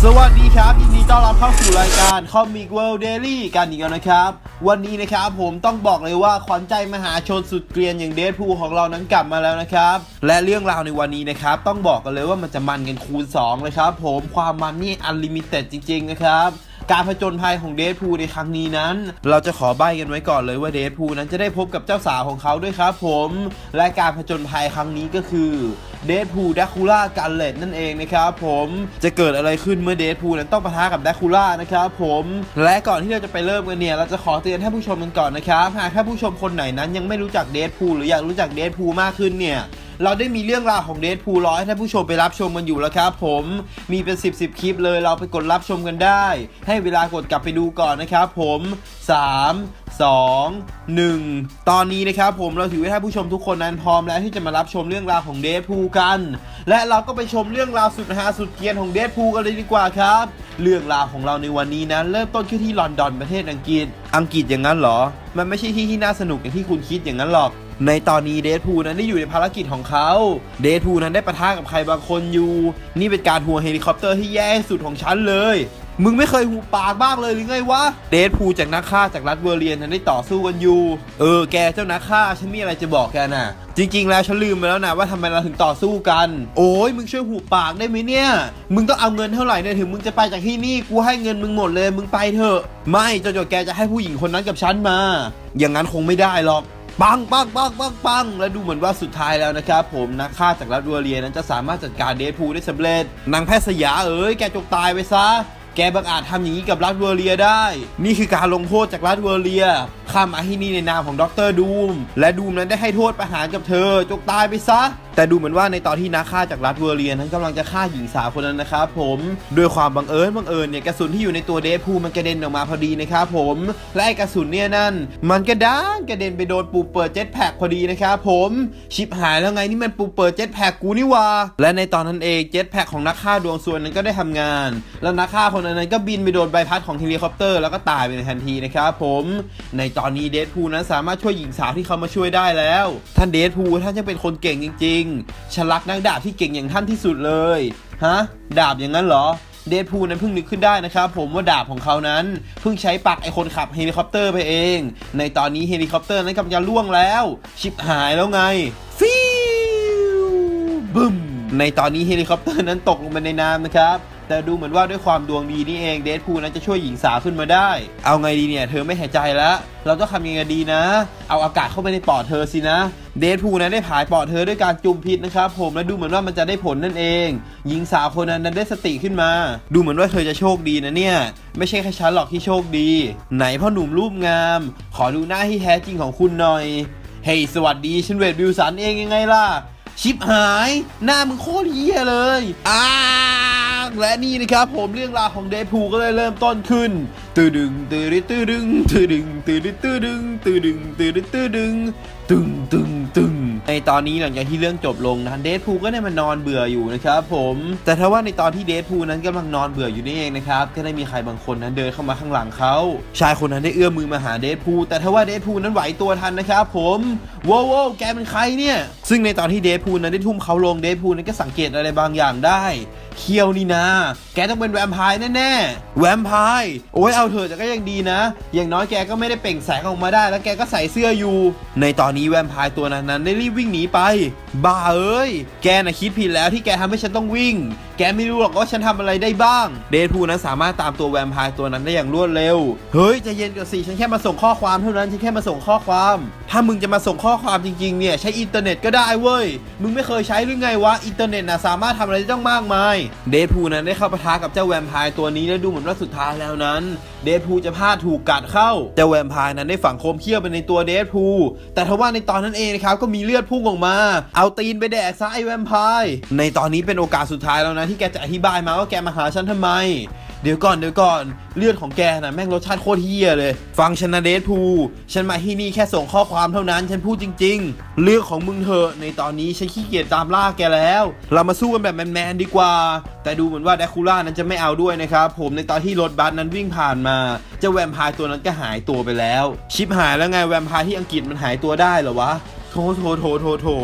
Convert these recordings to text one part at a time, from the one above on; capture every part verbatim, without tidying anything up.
สวัสดีครับยินดีต้อนรับเข้าสู่รายการ Comic World Daily กันอีกแล้วนะครับวันนี้นะครับผมต้องบอกเลยว่าขวัญใจมหาชนสุดเกรียนอย่างเดดพูลของเรานั้นกลับมาแล้วนะครับและเรื่องราวในวันนี้นะครับต้องบอกกันเลยว่ามันจะมันกันคูณสองเลยครับผมความมันนี่อันลิมิเต็ดจริงๆนะครับการผจญภัยของเดดพูลในครั้งนี้นั้นเราจะขอใบ้กันไว้ก่อนเลยว่าเดดพูลนั้นจะได้พบกับเจ้าสาวของเขาด้วยครับผมและการผจญภัยครั้งนี้ก็คือเดดพูลแดคูล่ากันเลตนั่นเองนะครับผมจะเกิดอะไรขึ้นเมื่อเดดพูลนั้นต้องปะทะกับแดคูล่านะครับผมและก่อนที่เราจะไปเริ่มกันเนี่ยเราจะขอเตือนท่านผู้ชมกันก่อนนะครับหากท่านผู้ชมคนไหนนั้นยังไม่รู้จักเดดพูลหรืออยากรู้จักเดดพูลมากขึ้นเนี่ยเราได้มีเรื่องราวของเดดพูลรอให้ท่านผู้ชมไปรับชมกันอยู่แล้วครับผมมีเป็นสิบ สิบคลิปเลยเราไปกดรับชมกันได้ให้เวลากดกลับไปดูก่อนนะครับผมสาม สอง หนึ่งตอนนี้นะครับผมเราถือว่าท่านผู้ชมทุกคนนั้นพร้อมแล้วที่จะมารับชมเรื่องราวของเดดพูลกันและเราก็ไปชมเรื่องราวสุดฮาสุดเกรียนของเดดพูลกันเลยดีกว่าครับเรื่องราวของเราในวันนี้นั้นเริ่มต้นขึ้นที่ลอนดอนประเทศอังกฤษอังกฤษอย่างนั้นเหรอมันไม่ใช่ที่ที่น่าสนุกอย่างที่คุณคิดอย่างนั้นหรอกในตอนนี้เดดพูลนั้นได้อยู่ในภารกิจของเขาเดดพูลนั้นได้ปะทะกับใครบางคนอยู่นี่เป็นการหัวเฮลิคอปเตอร์ที่แย่สุดของฉันเลยมึงไม่เคยหูปากบ้างเลยหรือไงวะเดดพูลจากนักฆ่าจากรัฐเวอร์เลียนนั้นได้ต่อสู้กันอยู่เออแกเจ้านักฆ่าฉันมีอะไรจะบอกแกน่ะจริงๆแล้วฉันลืมไปแล้วนะว่าทำไมเราถึงต่อสู้กันโอ้ยมึงช่วยหูปากได้ไหมเนี่ยมึงต้องเอาเงินเท่าไหร่เนี่ยถึงมึงจะไปจากที่นี่กูให้เงินมึงหมดเลยมึงไปเถอะไม่จนกว่าแกจะให้ผู้หญิงคนนั้นกับฉันมาอย่างนั้นคงไม่ได้หรอกปังปังปังปังปังและดูเหมือนว่าสุดท้ายแล้วนะครับผมนักฆ่าจากรัฐเวอร์เลียนนั้นจะสามารถจัดการเดดพูลได้สำเร็จนางแพทย์สยาเอ๋ยแกจงตายไปซะแกบังอาจทำอย่างนี้กับรัฐเวอร์เลียได้นี่คือการลงโทษจากรัฐเวอร์เลียข้ามาที่นี่ในนามของด็อกเตอร์ดูมและดูมนั้นได้ให้โทษประหารกับเธอจงตายไปซะแต่ดูเหมือนว่าในตอนที่นักฆ่าจากรัฐเวอร์เลียนั้นกำลังจะฆ่าหญิงสาวคนนั้นนะครับผมด้วยความบังเอิญบังเอิญเนี่ยกระสุนที่อยู่ในตัวเดดพูลมันกระเด็นออกมาพอดีนะครับผมและไอ้กระสุนเนี่ยนั่นมันกระด้างกระเด็นไปโดนปูเปิดเจ็ตแพ็กพอดีนะครับผมชิบหายแล้วไงนี่มันปูเปิดเจ็ตแพ็กกูนี่วะและในตอนนั้นเองเจ็ตแพ็กของนักฆ่าดวงส่วนนั้นก็ได้ทำงานแล้วนักฆ่าคนนั้นก็บินไปโดนใบพัดของเฮลิคอปเตอร์แล้วก็ตายไปในทันทีนะครับผมในตอนนี้เดดพูลนั้นสามารถช่วยหญิงสาวที่เขามาช่วยได้แล้วท่านเดดพูลท่านจะเป็นคนเก่งจริงๆฉันรักนักดาบที่เก่งอย่างท่านที่สุดเลยฮะดาบอย่างนั้นเหรอเดดพูลนั้นเพิ่งนึกขึ้นได้นะครับผมว่าดาบของเขานั้นเพิ่งใช้ปักไอคนขับเฮลิคอปเตอร์ไปเองในตอนนี้เฮลิคอปเตอร์นั้นกำลังจะล่วงแล้วชิบหายแล้วไงฟิวบึ้มในตอนนี้เฮลิคอปเตอร์นั้นตกลงมาในน้ำนะครับแต่ดูเหมือนว่าด้วยความดวงดีนี่เองเดดพูลนั้นจะช่วยหญิงสาวขึ้นมาได้เอาไงดีเนี่ยเธอไม่หายใจแล้วเราต้องทำยังไงดีนะเอาอากาศเข้าไปในปอดเธอสินะเดดพูลนั้นได้ผายปอดเธอด้วยการจุ่มพิษนะครับผมและดูเหมือนว่ามันจะได้ผลนั่นเองหญิงสาวคนนั้นนั้นได้สติขึ้นมาดูเหมือนว่าเธอจะโชคดีนะเนี่ยไม่ใช่แค่ฉันหรอกที่โชคดีไหนพ่อหนุ่มรูปงามขอดูหน้าที่แท้จริงของคุณหน่อยเฮ้ยสวัสดีฉันเวดวิลสันเองยังไงล่ะชิบหายหน้ามึงโคตรเหี้ยเลยอ้าและนี่นะครับผมเรื่องราวของเดดพูลก็เลยเริ่มต้นขึ้นตื้อดึงตื้อดึงตื้อดึงตื้อดึงตื้อดึงตื้อดึงตื้อดึงตื้อดึงตื้อดึงตึงตึงตึงในตอนนี้หลังจากที่เรื่องจบลงนะเดดพูลก็ได้มานอนเบื่ออยู่นะครับผมแต่ถ้าว่าในตอนที่เดดพูลนั้นกำลังนอนเบื่ออยู่นี่เองนะครับก็ได้มีใครบางคนนั้นเดินเข้ามาข้างหลังเขาชายคนนั้นได้เอื้อมมือมาหาเดดพูลแต่ถ้าว่าเดดพูลนั้นไหวตัวทันนะครับผมว้าวแกเป็นใครเนี่ยซึ่งในตอนที่เดดพูลนั้นได้ทุ่มเขาลงเดดพูลนั้นก็สังเกตอะไรบางอย่างได้เคียวนี่นะแกต้องเป็นแวมไพร์แน่ๆแวมไพร์โอ้ยเอาเถอะแต่ก็ยังดีนะอย่างน้อยแกก็ไม่ได้เปล่งแสงออกมาได้แล้วแกก็ใส่เสื้ออยู่ในตอนนี้แวมไพร์ตัวนั้นนั้นได้รีบวิ่งหนีไปบ้าเอ้ยแกน่ะคิดผิดแล้วที่แกทำให้ฉันต้องวิ่งแกไม่รู้หรอกว่าฉันทำอะไรได้บ้างเดดพูลนั้นสามารถตามตัวแวมไพร์ตัวนั้นได้อย่างรวดเร็วเฮ้ยใจเย็นก่อนสิฉันแค่มาส่งข้อความเท่านั้นฉันแค่มาส่งข้อความถ้ามึงจะมาส่งข้อความจริงๆเนี่ยใช้อินเทอร์เน็ตก็ได้เว้ยมึงไม่เคยใช้หรือไงวะอินเทอร์เน็ตน่ะสามารถทำอะไรได้ต้องมากมายเดดพูลนั้นได้เข้าปะทะกับเจ้าแวมไพร์ตัวนี้และดูเหมือนว่าสุดท้ายแล้วนั้นเดดพูลจะพลาดถูกกัดเข้าเจ้าแวมไพร์นั้นได้ฝังโคมเขี้ยวไปในตัวเดดพูลแต่ทว่าในตอนนั้นเองนะครับก็มีเลือดพุ่งออกมาเอาตีนไปแดกซะไอ้แวมไพร์ในตอนนี้เป็นโอกาสสุดท้ายแล้วนะที่แกจะอธิบายมาว่าแกมาหาฉันทำไมเดี๋ยวก่อนเดี๋ยวก่อนเลือดของแกนะแม่งรสชาติโคตรเฮี้ยเลยฟังฉันนะเดดพูลฉันมาที่นี่แค่ส่งข้อความเท่านั้นฉันพูดจริงๆเรื่องของมึงเถอะในตอนนี้ฉันขี้เกียจตามล่าแกแล้วเรามาสู้กันแบบแมนๆดีกว่าแต่ดูเหมือนว่าแดคูล่านั้นจะไม่เอาด้วยนะครับผมในตอนที่รถบัสนั้นวิ่งผ่านมาเจ้าแวมไพร์ตัวนั้นก็หายตัวไปแล้วชิปหายแล้วไงแวมไพร์ที่อังกฤษมันหายตัวได้เหรอวะโถโถโถโถโถ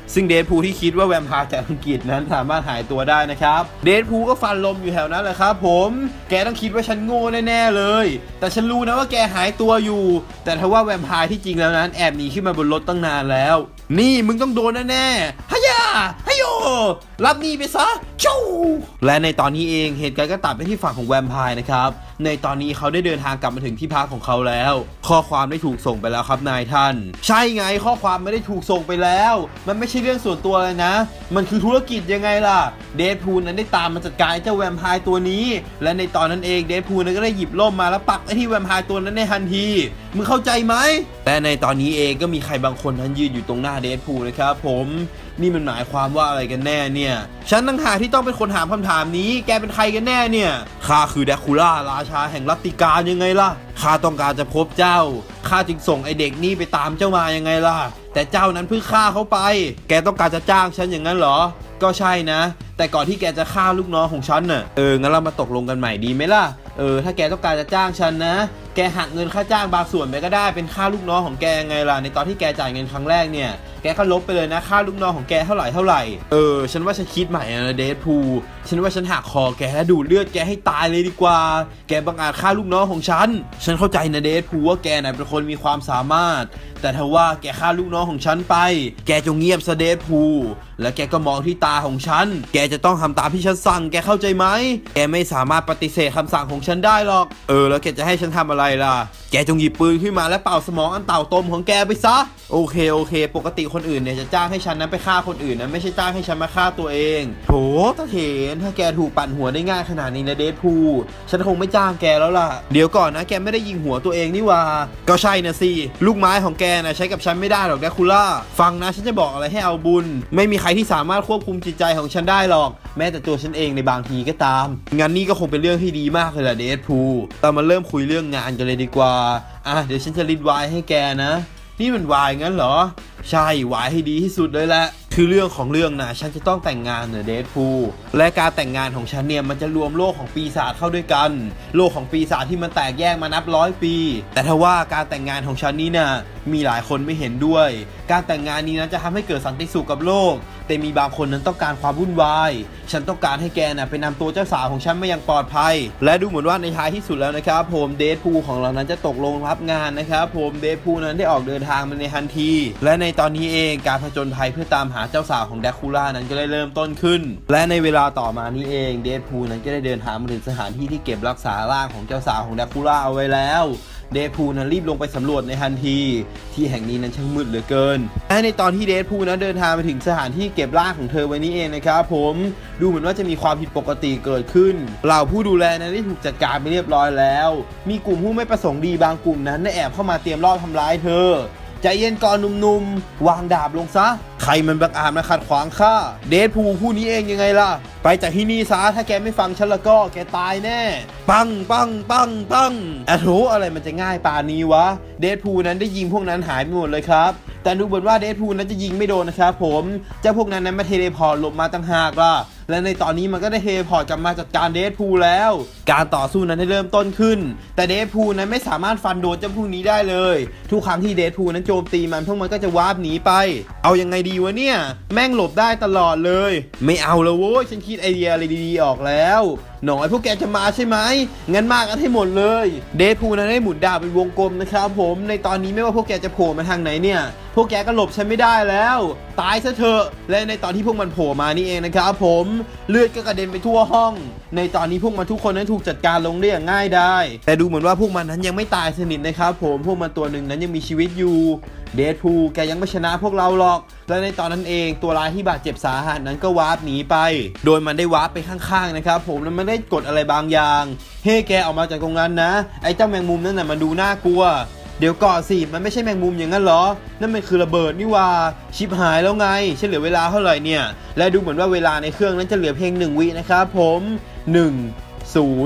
ซึ่งเดดพูลที่คิดว่าแวมไพร์จากอังกฤษนั้นสามารถหายตัวได้นะครับเดดพูลก็ฟันลมอยู่แถวนั้นแหละครับผมแกต้องคิดว่าฉันโง่แน่ๆเลยแต่ฉันรู้นะว่าแกหายตัวอยู่แต่ถ้าว่าแวมไพร์ที่จริงแล้วนั้นแอบหนีขึ้นมาบนรถตั้งนานแล้วนี่มึงต้องโดนแน่ๆฮะยาฮะโยรับนี่ไปซะชูและในตอนนี้เองเหตุการณ์ก็ตัดไปที่ฝั่งของแวมไพร์นะครับในตอนนี้เขาได้เดินทางกลับมาถึงที่พักของเขาแล้วข้อความได้ถูกส่งไปแล้วครับนายท่านใช่ไงข้อความไม่ได้ถูกส่งไปแล้วมันไม่ใช่เรื่องส่วนตัวเลยนะมันคือธุรกิจยังไงล่ะเดดพูลนั้นได้ตามมาจัดการเจ้าแวมไพร์ตัวนี้และในตอนนั้นเองเดดพูลนั้นก็ได้หยิบล่มมาแล้วปักไอ้ที่แวมไพร์ตัวนั้นในทันทีมึงเข้าใจไหมแต่ในตอนนี้เองก็มีใครบางคนนั้นยืนอยู่ตรงหน้าเดดพูลนะครับผมนี่มันหมายความว่าอะไรกันแน่เนี่ยฉันตั้งหากที่ต้องเป็นคนถามคำถามนี้แกเป็นใครกันแน่เนี่ยข้าคือแดคูล่าราชาแห่งรัตติการยังไงล่ะข้าต้องการจะพบเจ้าข้าจึงส่งไอเด็กนี่ไปตามเจ้ามายังไงล่ะแต่เจ้านั้นเพิ่งฆ่าเขาไปแกต้องการจะจ้างฉันอย่างนั้นเหรอก็ใช่นะแต่ก่อนที่แกจะฆ่าลูกน้องของฉันน่ะเอองั้นเรามาตกลงกันใหม่ดีไหมล่ะเออถ้าแกต้องการจะจ้างฉันนะแกหักเงินค่าจ้างบางส่วนไปก็ได้เป็นค่าลูกน้องของแกไงล่ะในตอนที่แกจ่ายเงินครั้งแรกเนี่ยแกก็ลบไปเลยนะค่าลูกน้องของแกเท่าไหร่เท่าไหร่เออฉันว่าฉันคิดใหม่นะเดดพูลฉันว่าฉันหักคอแกดูดเลือดแกให้ตายเลยดีกว่าแกบังอาจฆ่าลูกน้องของฉันฉันเข้าใจนะเดดพูลว่าแกน่ะเป็นคนมีความสามารถแต่ถ้าว่าแกฆ่าลูกน้องของฉันไปแกจงเงียบซะเดดพูลและแกก็มองที่ตาของฉันแกจะต้องทำตามที่ฉันสั่งแกเข้าใจไหมแกไม่สามารถปฏิเสธคำสั่งของฉันได้หรอกเออแล้วแกจะให้ฉันทำอะไรล่ะแกจงหยิบปืนขึ้นมาและเป่าสมองอันเต่าตมของแกไปซะโอเคโอเคปกติคนอื่นเนี่ยจะจ้างให้ฉันนั้นไปฆ่าคนอื่นนะไม่ใช่จ้างให้ฉันมาฆ่าตัวเองโถตาเถนถ้าแกถูกปั่นหัวได้ง่ายขนาดนี้นะเดดพูลฉันคงไม่จ้างแกแล้วล่ะเดี๋ยวก่อนนะแกไม่ได้ยิงหัวตัวเองนี่ว่าก็ใช่นะสิลูกไม้ของแกนะใช้กับฉันไม่ได้หรอกแดคูล่าฟังนะฉันจะบอกอะไรให้เอาบุญไม่มีใครที่สามารถควบคุมจิตใจของฉันได้หรอกแม้แต่ตัวฉันเองในบางทีก็ตามงั้นนี่ก็คงเป็นเรื่องที่ดีมากเลยล่ะเดดพูลแต่มาเริ่มคุยเรื่องงานกันเลยดีกว่าอ่ะเดี๋ยวฉันจะรีดไวน์ให้แกนะนี่มันวายงั้นเหรอใช่วายให้ดีที่สุดเลยแหละคือเรื่องของเรื่องนะฉันจะต้องแต่งงานเนอะเดดพูลและการแต่งงานของฉันเนี่ยมันจะรวมโลกของปีศาจเข้าด้วยกันโลกของปีศาจที่มันแตกแยกมานับร้อยปีแต่ถ้าว่าการแต่งงานของฉันนี่นะมีหลายคนไม่เห็นด้วยการแต่งงานนี้นั้นจะทำให้เกิดสันติสุขกับโลกแต่มีบางคนนั้นต้องการความวุ่นวายฉันต้องการให้แกน่ะไปนำตัวเจ้าสาวของฉันมาอย่างปลอดภัยและดูเหมือนว่าในท้ายที่สุดแล้วนะครับผมเดดพูลของเรานั้นจะตกลงรับงานนะครับผมเดดพูลนั้นได้ออกเดินทางมาในทันทีและในตอนนี้เองการผจญภัยเพื่อตามหาเจ้าสาวของแดคูล่านั้นก็ได้เริ่มต้นขึ้นและในเวลาต่อมานี้เองเดดพูลนั้นก็ได้เดินทางมาถึงสถานที่ที่เก็บรักษาร่างของเจ้าสาวของแดคูล่าเอาไว้แล้วเดดพูลนั้นรีบลงไปสำรวจในทันทีที่แห่งนี้นั้นช่างมืดเหลือเกินและในตอนที่เดดพูลนั้นเดินทางไปถึงสถานที่เก็บร่างของเธอไว้นี้เองนะครับผมดูเหมือนว่าจะมีความผิดปกติเกิดขึ้นเหล่าผู้ดูแลนั้นได้ถูกจัดการไปเรียบร้อยแล้วมีกลุ่มผู้ไม่ประสงค์ดีบางกลุ่มนั้นได้แอบเข้ามาเตรียมรอบทำร้ายเธอใจเย็นก่อนหนุ่มๆวางดาบลงซะใครมันบังอาจมาขัดขวางข้าเดดพูลผู้นี้เองยังไงล่ะไปจากที่นี่ซะถ้าแกไม่ฟังฉันแล้วก็แกตายแน่ปังปังปังปังอะโถอะไรมันจะง่ายป่านนี้วะเดดพูลนั้นได้ยิงพวกนั้นหายไปหมดเลยครับแต่ดูเหมือนว่าเดดพูลนั้นจะยิงไม่โดนนะครับผมเจ้าพวกนั้นนั้นมาเทเลพอร์ตหลบมาตั้งหากล่ะและในตอนนี้มันก็ได้เทเลพอร์ตกลับมาจัดการเดดพูลแล้วการต่อสู้นั้นได้เริ่มต้นขึ้นแต่เดดพูลนั้นไม่สามารถฟันโดนเจ้าพวกนี้ได้เลยทุกครั้งที่เดดพูลนั้นโจมตีมันพวกมันก็จะวาร์ปหนีไปเอายังไงดีวะเนี่ยแม่งหลบได้ตลอดเลยไม่เอาแล้วโว้ยฉันคิดไอเดียอะไรดีๆออกแล้วหน่อยพวกแกจะมาใช่ไหมงั้นมากันให้หมดเลยเดดพูลนั้นได้หมุนดาบเป็นวงกลมนะครับผมในตอนนี้ไม่ว่าพวกแกจะโผล่มาทางไหนเนี่ยพวกแกก็หลบฉันไม่ได้แล้วตายซะเถอะและในตอนที่พวกมันโผล่มานี่เองนะครับผมเลือดก็กระเด็นไปทั่วห้องในตอนนี้พวกมันทุกคนนั้นถูกจัดการลงได้อย่างง่ายได้แต่ดูเหมือนว่าพวกมันนั้นยังไม่ตายสนิทนะครับผมพวกมันตัวหนึ่งนั้นยังมีชีวิตอยู่เดดพูลแกยังไม่ชนะพวกเราหรอกและในตอนนั้นเองตัวร้ายที่บาดเจ็บสาหัสนั้นก็วาร์ปหนีไปโดยมันได้วาร์ปไปข้างๆนะครับผมแล้วมันได้กดอะไรบางอย่างเฮ้แกออกมาจากตรงนั้นนะไอ้เจ้าแมงมุมนั่นน่ะมันดูน่ากลัวเดี๋ยวก่อนสิมันไม่ใช่แมงมุมอย่างนั้นหรอนั่นมันคือระเบิดนี่ว่าชิปหายแล้วไงฉันเหลือเวลาเท่าไหร่เนี่ยและดูเหมือนว่าเวลาในเครื่องนั้นจะเหลือเพียงหนึ่งวินะครับผมหนึ่ง ศูนย์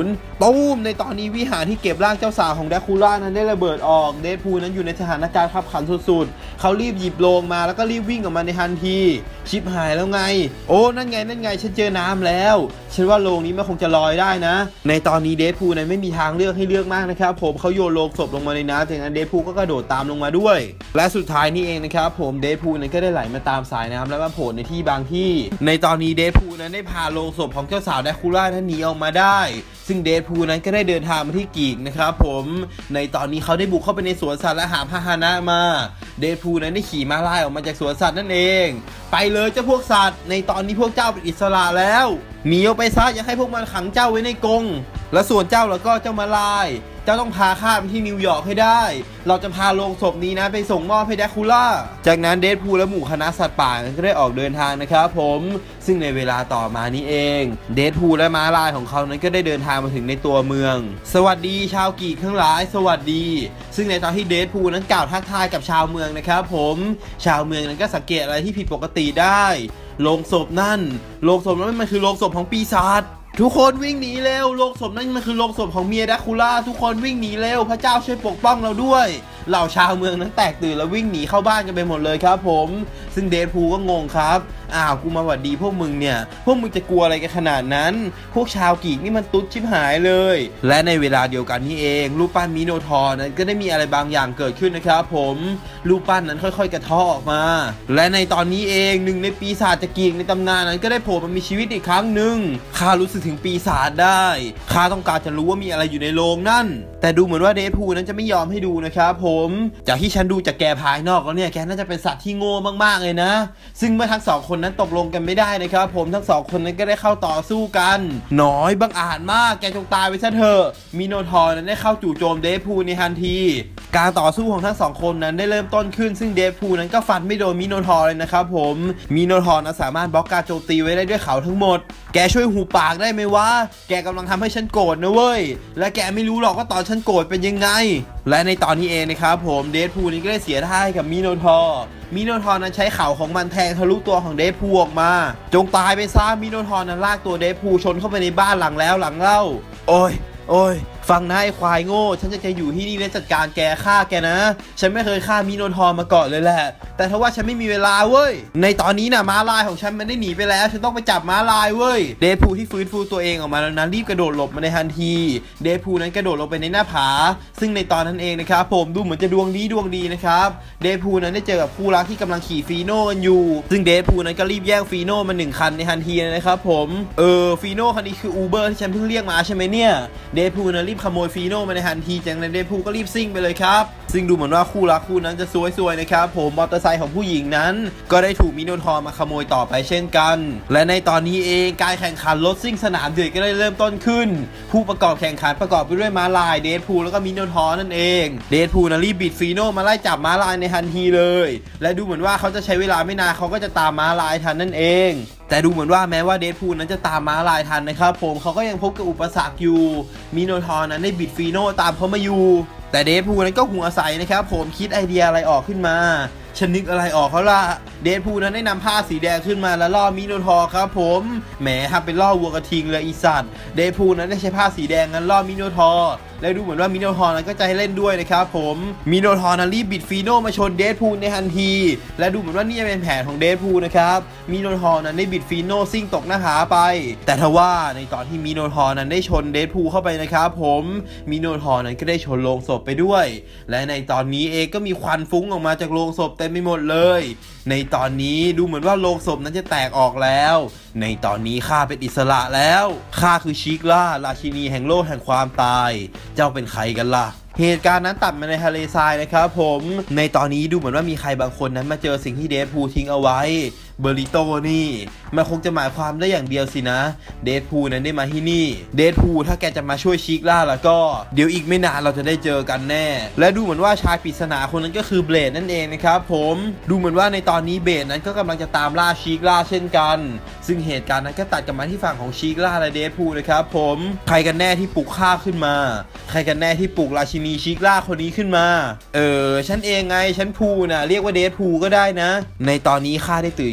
ตู้มในตอนนี้วิหารที่เก็บร่างเจ้าสาวของแดคูล่านั้นได้ระเบิดออกเดดพูลนั้นอยู่ในสถานการณ์ขับขันสุดๆเขารีบหยิบโลงมาแล้วก็รีบวิ่งออกมาในทันทีชิบหายแล้วไงโอ้นั่นไงนั่นไงฉันเจอน้ำแล้วฉันว่าโลงนี้มันคงจะลอยได้นะในตอนนี้เดดพูลนั้นไม่มีทางเลือกให้เลือกมากนะครับผมเขาโยนโลงศพลงมาในน้ำจากนั้นเดดพูลก็กระโดดตามลงมาด้วยและสุดท้ายนี่เองนะครับผมเดดพูลนั้นก็ได้ไหลมาตามสายน้ำแล้วมาโผล่ในที่บางที่ในตอนนี้เดดพูลนั้นได้พาโลงศพของเจ้าสาวแดคูล่านั้นหนีออกมาได้ซึ่งเดดพูลนั้นก็ได้เดินทางมาที่กีกนะครับผมในตอนนี้เขาได้บุกเข้าไปในสวนสัตว์และหาพาหนะมาเดดพูลนั้นได้ขี่ม้าลายออกมาจากสวนสัตว์นั่นเองไปเลยเจ้าพวกสัตว์ในตอนนี้พวกเจ้าเป็นอิสระแล้วหนีออกไปซะอย่าให้พวกมันขังเจ้าไว้ในกรงและส่วนเจ้าแล้วก็เจ้าม้าลายเจ้าต้องพาข้าไปที่นิวยอร์กให้ได้เราจะพาโลงศพนี้นะไปส่งมอบให้แดคูล่าจากนั้นเดดพูลและหมู่คณะสัตว์ป่าก็ได้ออกเดินทางนะครับผมซึ่งในเวลาต่อมานี้เองเดดพูลและม้าลายของเขานั้นก็ได้เดินทางมาถึงในตัวเมืองสวัสดีชาวกีกทั้งหลายสวัสดีซึ่งในตอนที่เดดพูลนั้นกล่าวทักทายกับชาวเมืองนะครับผมชาวเมืองนั้นก็สังเกตอะไรที่ผิดปกติได้โลงศพนั่นโลงศพนั้นมันคือโลงศพของปีศาจทุกคนวิ่งหนีเร็วโลงศพนั่นมันคือโลงศพของเมียแดคูล่าทุกคนวิ่งหนีเร็วพระเจ้าช่วยปกป้องเราด้วยเหล่าชาวเมืองนั้นแตกตื่นแล้ววิ่งหนีเข้าบ้านกันไปหมดเลยครับผมซึ่งเดดพูลก็งงครับอ้าวกูมาหวัดดีพวกมึงเนี่ยพวกมึงจะกลัวอะไรกันขนาดนั้นพวกชาวกีกนี่มันตุ๊ดชิบหายเลยและในเวลาเดียวกันนี่เองรูปปั้นมิโนทอร์นั้นก็ได้มีอะไรบางอย่างเกิดขึ้นนะครับผมรูปปั้นนั้นค่อยๆกระเทาะออกมาและในตอนนี้เองหนึ่งในปีศาจกีกในตำนานนั้นก็ได้โผล่มามีชีวิตอีกครั้งหนึ่งข้ารู้สึกถึงปีศาจได้ข้าต้องการจะรู้ว่ามีอะไรอยู่ในโรงนั่นแต่ดูเหมือนว่าเดดพูลนั้นจะไม่ยอมให้ดูนะครับผมจากที่ฉันดูจากแกภายนอกแล้วเนี่ยแกน่าจะเป็นสัตว์ที่โง่มากๆเลยนะซึ่งเมื่อทั้งสองคนนั้นตกลงกันไม่ได้นะครับผมทั้งสองคนนั้นก็ได้เข้าต่อสู้กันน้อยบังอาจมากแกจงตายไปซะเถอะมิโนทอร์นั้นได้เข้าจู่โจมเดดพูลในทันทีการต่อสู้ของทั้งสองคนนั้นได้เริ่มต้นขึ้นซึ่งเดดพูลนั้นก็ฟันไม่โดนมิโนทอร์เลยนะครับผมมิโนทอร์นั้นสามารถบล็อกการโจมตีไว้ได้ด้วยเขาทั้งหมดแกช่วยหูปากได้ไหมวะแกกำลังทำให้ฉันโกรธนะเว้ยและแกไม่รู้หรอกว่าตอนฉันโกรธเป็นยังไงและในตอนนี้เองนะครับผมเดดพูลนี้ก็ได้เสียท่าให้กับมิโนทอร์มิโนทอร์นั้นใช้เข่าของมันแทงทะลุตัวของเดดพูลออกมาจงตายไปซะมิโนทอร์นั้นลากตัวเดดพูลชนเข้าไปในบ้านหลังแล้วหลังเล่าโอ้ยโอ้ยฟังนะไอ้ควายโง่ฉันจะจะอยู่ที่นี่และจัดการแกฆ่าแกนะฉันไม่เคยฆ่ามิโนทอร์มาก่อนเลยแหละแต่ถ้าว่าฉันไม่มีเวลาเว้ยในตอนนี้นะม้าลายของฉันมันได้หนีไปแล้วฉันต้องไปจับม้าลายเว้ยเดดพูลที่ฟื้นฟูตัวเองออกมาแล้วนั้นรีบกระโดดหลบมาในทันทีเดดพูลนั้นกระโดดลงไปในหน้าผาซึ่งในตอนนั้นเองนะครับผมดูเหมือนจะดวงดีดวงดีนะครับเดดพูลนั้นได้เจอกับคู่รักที่กำลังขี่ฟีโน่กันอยู่ซึ่งเดดพูลนั้นก็รีบแย่งฟีโน่มาหนึ่งคันในทันทีนะครับผมเออฟีโน่คันนี้คืออูเบอร์ที่ฉันเพิ่งเรียกมาใช่ไหมเนี่ยเดดพูลนั้นรีบขโมยฟีโน่มาในทันทีจากนั้นเดดพูลก็รีบซิ่งไปเลยครับซึ่งดูเหมือนว่าคู่รักคู่นั้นจะซวยๆนะครับผมมอเตอร์ไซค์ของผู้หญิงนั้นก็ได้ถูกมิโนทอร์มาขโมยต่อไปเช่นกันและในตอนนี้เองการแข่งขันรถซิ่งสนามเดือดก็ได้เริ่มต้นขึ้นผู้ประกอบแข่งขันประกอบไปด้วยม้าลายเดดพูลแล้วก็มิโนทอร์นั่นเองเดดพูลนั้นรีบบิดฟีโน่มาไล่จับม้าลายในทันทีเลยและดูเหมือนว่าเขาจะใช้เวลาไม่นานเขาก็จะตามม้าลายทันนั่นเองแต่ดูเหมือนว่าแม้ว่าเดดพูลนั้นจะตามม้าลายทันนะครับผมเขาก็ยังพบกับอุปสรรคอยู่มิโนทอร์นั้นได้บิดฟีโน่ตามเขามาอยู่แต่เดดพูลนั้นก็หัวใสนะครับผมคิดไอเดียอะไรออกขึ้นมาฉันนึกอะไรออกเขาละเดดพูลนั้นได้นำผ้าสีแดงขึ้นมาแล้วล่อมิโนทอร์ครับผมแหมทำเป็นล่อวัวกระทิงเลยอีสัตว์เดดพูลนั้นได้ใช้ผ้าสีแดงนั้นล่อมิโนทอร์และดูเหมือนว่ามิโนทอร์นั้นก็จะให้เล่นด้วยนะครับผมมิโนทอร์นั้นรีบบิดฟีโน่มาชนเดดพูลในทันทีและดูเหมือนว่านี่จะเป็นแผนของเดดพูลนะครับมิโนทอร์นั้นได้บิดฟีโน่ซิ่งตกหน้าผาไปแต่ทว่าในตอนที่มิโนทอร์นั้นได้ชนเดดพูลเข้าไปนะครับผมมิโนทอร์นั้นก็ได้ชนโลงศพไปด้วยและในตอนนี้เองก็มีควันฟุ้งออกมาจากโลงศพเต็มไปหมดเลยในตอนนี้ดูเหมือนว่าโลงศพนั้นจะแตกออกแล้วในตอนนี้ข้าเป็นอิสระแล้วข้าคือชิกล่าราชินีแห่งโลกแห่งความตายเจ้าเป็นใครกันล่ะเหตุการณ์นั้นตัดมาในทะเลทรายนะครับผมในตอนนี้ดูเหมือนว่ามีใครบางคนนั้นมาเจอสิ่งที่เดดพูลทิ้งเอาไว้เบอริโตนี่มันคงจะหมายความได้อย่างเดียวสินะเดดพูลนั้นได้มาที่นี่เดดพูลถ้าแกจะมาช่วยชิกล่าแล้วก็เดี๋ยวอีกไม่นานเราจะได้เจอกันแน่และดูเหมือนว่าชายปริศนาคนนั้นก็คือเบลดนั่นเองนะครับผมดูเหมือนว่าในตอนนี้เบลดนั้นก็กำลังจะตามล่าชิกล่าเช่นกันซึ่งเหตุการณ์นั้นก็ตัดกลับมาที่ฝั่งของชิกล่าและเดดพูลนะครับผมใครกันแน่ที่ปลุกข้าขึ้นมาใครกันแน่ที่ปลุกราชินีชิกล่าคนนี้ขึ้นมาเออฉันเองไงฉันพูลน่ะเรียกว่าเดดพูลก็ได้นะในตอนนี้ข้าได้ตื่นขึ้น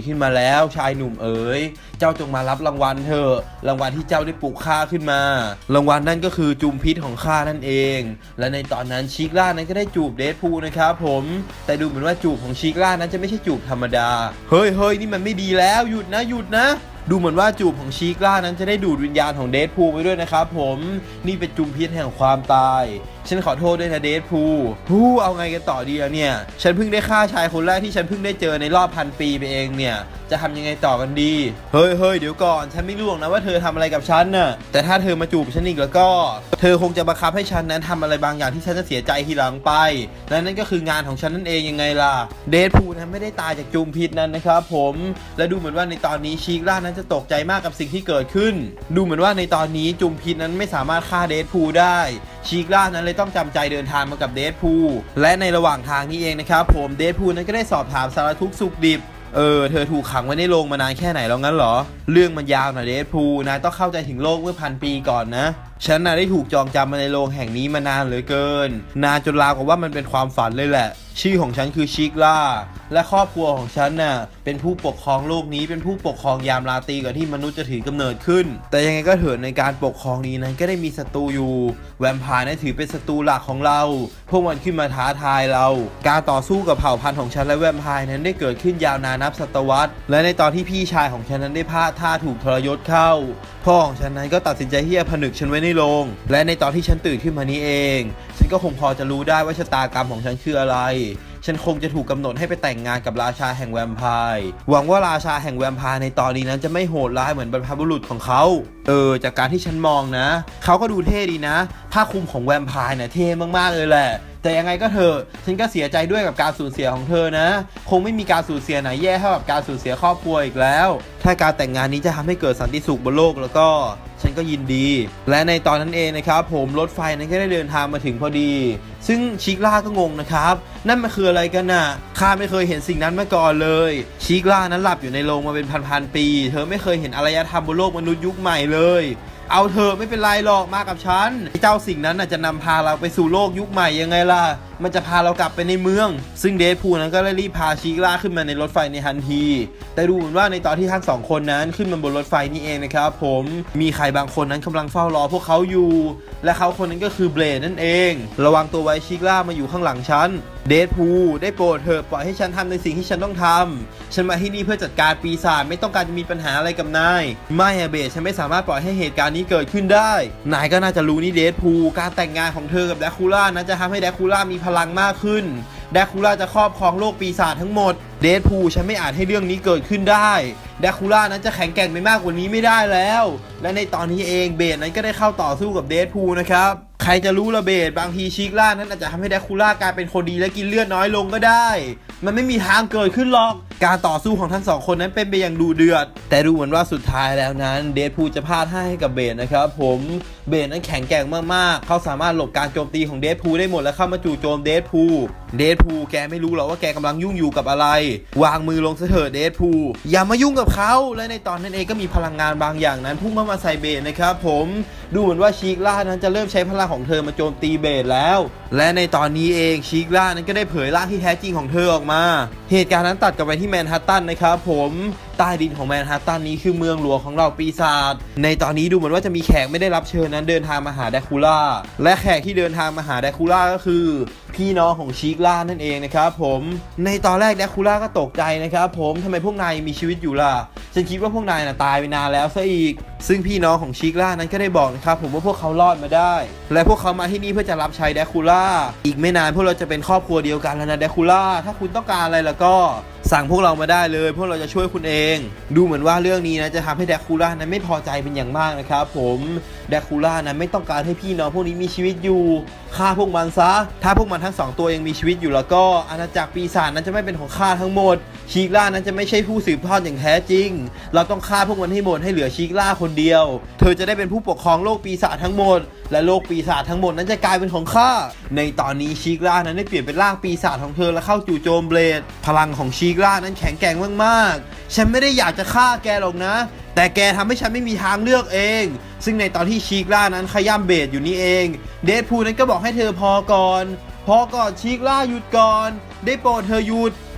ขึ้นมาแล้วชายหนุ่มเอ๋ยเจ้าจงมารับรางวัลเถอะรางวัลที่เจ้าได้ปลุกข้าขึ้นมารางวัลนั่นก็คือจุมพิษของข้านั่นเองและในตอนนั้นชิคล่านั้นก็ได้จูบเดดพูลนะครับผมแต่ดูเหมือนว่าจูบของชิคล่านั้นจะไม่ใช่จูบธรรมดาเฮ้ยเฮ้ยนี่มันไม่ดีแล้วหยุดนะหยุดนะดูเหมือนว่าจูบของชิคล่านั้นจะได้ดูดวิญญาณของเดดพูลไปด้วยนะครับผมนี่เป็นจุมพิษแห่งความตายฉันขอโทษด้วยนะเดดพูลฮู้เอาไงกันต่อดีอะเนี่ยฉันเพิ่งได้ฆ่าชายคนแรกที่ฉันเพิ่งได้เจอในรอบพันปีไปเองเนี่ยจะทำยังไงต่อกันดีเฮ้ยเฮ้ยเดี๋ยวก่อนฉันไม่รู้หรอกนะว่าเธอทำอะไรกับฉันน่ะแต่ถ้าเธอมาจูบฉันอีกแล้วก็เธอคงจะบังคับให้ฉันนั้นทำอะไรบางอย่างที่ฉันจะเสียใจทีหลังไปและนั่นก็คืองานของฉันนั่นเองยังไงล่ะเดดพูลนั้นไม่ได้ตายจากจุมพิษนั้นนะครับผมและดูเหมือนว่าในตอนนี้ชิคล่านั้นจะตกใจมากกับสิ่งที่เกิดขึ้นดูเหมือนว่าในตอนนี้จุมพิษนั้นไม่สามารถฆ่าเดดพูลได้ชิคล่านั้นเลยต้องจำใจเดินทางมากับเดดพูลและในระหว่างทางนี้เองนะครับผมเดดพูลนั้นก็ได้สอบถามสารทุกข์สุขดิบเออเธอถูกขังไว้ในโรงมานานแค่ไหนแล้วงั้นเหรอเรื่องมันยาวหน่อยเดดพูลนายต้องเข้าใจถึงโลกเมื่อพันปีก่อนนะฉันน่ะได้ถูกจองจำมาในโรงแห่งนี้มานานเหลือเกินนานจนราวกับว่ามันเป็นความฝันเลยแหละชื่อของฉันคือชิคล่าและครอบครัวของฉันน่ะเป็นผู้ปกครองโลกนี้เป็นผู้ปกครองยามราตรีก่อนที่มนุษย์จะถือกำเนิดขึ้นแต่ยังไงก็เถิดในการปกครองนี้นั้นก็ได้มีศัตรูอยู่แวมไพร์นั้นถือเป็นศัตรูหลักของเราพวกมันขึ้นมาท้าทายเราการต่อสู้กับเผ่าพันธุ์ของฉันและแวมไพร์นั้นได้เกิดขึ้นยาวนานนับศตวรรษและในตอนที่พี่ชายของฉันนั้นได้พลาดท่าถูกทรยศเข้าพ่อของฉันนั้นก็ตัดสินใจที่จะผนึกฉันไว้ในโรงและในตอนที่ฉันตื่นขึ้นมานี้เองฉันก็คงพอจะรู้ได้ว่าชะตากรรมของฉันคืออะไรฉันคงจะถูกกำหนดให้ไปแต่งงานกับราชาแห่งแวมไพร์หวังว่าราชาแห่งแวมไพร์ในตอนนี้นั้นจะไม่โหดร้ายเหมือนบรรพบุรุษของเขาเออจากการที่ฉันมองนะเขาก็ดูเท่ดีนะผ้าคลุมของแวมไพร์เนี่ยเท่มากๆเลยแหละแต่ยังไงก็เถอะฉันก็เสียใจด้วยกับการสูญเสียของเธอนะคงไม่มีการสูญเสียไหนแย่เท่ากับการสูญเสียครอบครัวอีกแล้วถ้าการแต่งงานนี้จะทำให้เกิดสันติสุขบนโลกแล้วก็ฉันก็ยินดีและในตอนนั้นเองนะครับผมรถไฟนั้นก็ได้เดินทางมาถึงพอดีซึ่งชิคล่าก็งงนะครับนั่นมันคืออะไรกันน่ะข้าไม่เคยเห็นสิ่งนั้นมาก่อนเลยชิคล่านั้นหลับอยู่ในโรงมาเป็นพันๆปีเธอไม่เคยเห็นอารยธรรมบนโลกมนุษย์ยุคใหม่เลยเอาเธอไม่เป็นไรหรอกมากับฉันเจ้าสิ่งนั้นจะนำพาเราไปสู่โลกยุคใหม่ยังไงล่ะมันจะพาเรากลับไปในเมืองซึ่งเดดพูลนั้นก็เลยรีบพาชิคล่าขึ้นมาในรถไฟในทันทีแต่ดูเหมือนว่าในตอนที่ทั้งสองคนนั้นขึ้นมาบนรถไฟนี่เองนะครับผมมีใครบางคนนั้นกำลังเฝ้ารอพวกเขาอยู่และเขาคนนั้นก็คือเบลดนั่นเองระวังตัวไว้ชิคล่ามาอยู่ข้างหลังฉันเดดพูลได้โปรดเถอะปล่อยให้ฉันทำในสิ่งที่ฉันต้องทำฉันมาที่นี่เพื่อจัดการปีศาจไม่ต้องการจะมีปัญหาอะไรกับนายไม่อะเบลดฉันไม่สามารถปล่อยให้เหตุการณ์นี้เกิดขึ้นได้นายก็น่าจะรู้นี่เดดพูลการแต่งงานของเธอกับแดคูล่านั้นจะทำให้แดคูล่ามีพลังมากขึ้นแดคูล่าจะครอบครองโลกปีศาจทั้งหมดเดดพูลฉันไม่อาจให้เรื่องนี้เกิดขึ้นได้แดคูล่านั้นจะแข็งแกร่งไปมากกว่านี้ไม่ได้แล้วและในตอนนี้เองเบลดนั้นก็ได้เข้าต่อสู้กับเดดพูลนะครับใครจะรู้ละเบลดบางทีชิคล่านั้นอาจจะทำให้แดคูล่ากลายเป็นคนดีและกินเลือดน้อยลงก็ได้มันไม่มีทางเกิดขึ้นหรอกการต่อสู้ของทั้งสองคนนั้นเป็นไปอย่างดุเดือดแต่ดูเหมือนว่าสุดท้ายแล้วนั้นเดดพูลจะพลาดให้กับเบลดนะครับผมเบลดนั้นแข็งแกร่งมากๆเขาสามารถหลบการโจมตีของเดดพูลได้หมดและเข้ามาจู่โจมเดดพูลเดดพูลแกไม่รู้หรอกว่าแกกำลังยุ่งอยู่กับอะไรวางมือลงเถิดเดดพูลอย่ามายุ่งกับเขาและในตอนนั้นเองก็มีพลังงานบางอย่างนั้นพุ่งเข้ามาใส่เบลดนะครับผมดูเหมือนว่าชิคล่านั้นจะเริ่มใช้พลังของเธอมาโจมตีเบลดแล้วและในตอนนี้เองชิคล่านั้นก็ได้เผยร่างที่แท้จริงของเธอออกมาเหตุการณ์นั้นตัดกลับไปที่แมนฮัตตันนะครับผมใต้ดินของแมนฮัตตันนี้คือเมืองหลวงของเราปีศาจในตอนนี้ดูเหมือนว่าจะมีแขกไม่ได้รับเชิญนั้นเดินทางมาหาแดคูล่าและแขกที่เดินทางมาหาแดคูล่าก็คือพี่น้องของชิคล่านั่นเองนะครับผมในตอนแรกแดคูล่าก็ตกใจนะครับผมทำไมพวกนายมีชีวิตอยู่ล่ะฉันคิดว่าพวกนายน่ะตายไปนานแล้วซะอีกซึ่งพี่น้องของชิคล่านั้นก็ได้บอกนะครับผมว่าพวกเขารอดมาได้และพวกเขามาที่นี่เพื่อจะรับใช้แดคูล่าอีกไม่นานพวกเราจะเป็นครอบครัวเดียวกันแล้วนะแดคูล่าถ้าคุณต้องการอะไรแล้วก็สั่งพวกเรามาได้เลยพวกเราจะช่วยคุณเองดูเหมือนว่าเรื่องนี้นะจะทำให้แดคูล่านั้นไม่พอใจเป็นอย่างมากนะครับผมแดคูล่านั้นไม่ต้องการให้พี่น้องพวกนี้มีชีวิตอยู่ฆ่าพวกมันซะถ้าพวกมันทั้งสองตัวยังมีชีวิตอยู่แล้วก็อาณาจักรปีศาจนั้นจะไม่เป็นของข้าทั้งหมดชิคล่านั้นจะไม่ใช่ผู้สืบทอดอย่างแท้จริงเราต้องฆ่าพวกมันให้หมดให้เหลือชิคล่าคนเดียวเธอจะได้เป็นผู้ปกครองโลกปีศาจทั้งหมดและโลกปีศาจทั้งหมดนั้นจะกลายเป็นของข้าในตอนนี้ชิคล่านั้นได้เปลี่ยนเป็นร่างปีศาจของเธอและเข้าจู่โจมเบลดพลังของชิคล่านั้นแข็งแกร่งมากๆฉันไม่ได้อยากจะฆ่าแกหรอกนะแต่แกทำให้ฉันไม่มีทางเลือกเองซึ่งในตอนที่ชิคล่านั้นขย้ำเบลดอยู่นี่เองเดดพูลนั้นก็บอกให้เธอพอก่อนพอก่อนชิคล่าหยุดก่อนได้โปรดเธอหยุด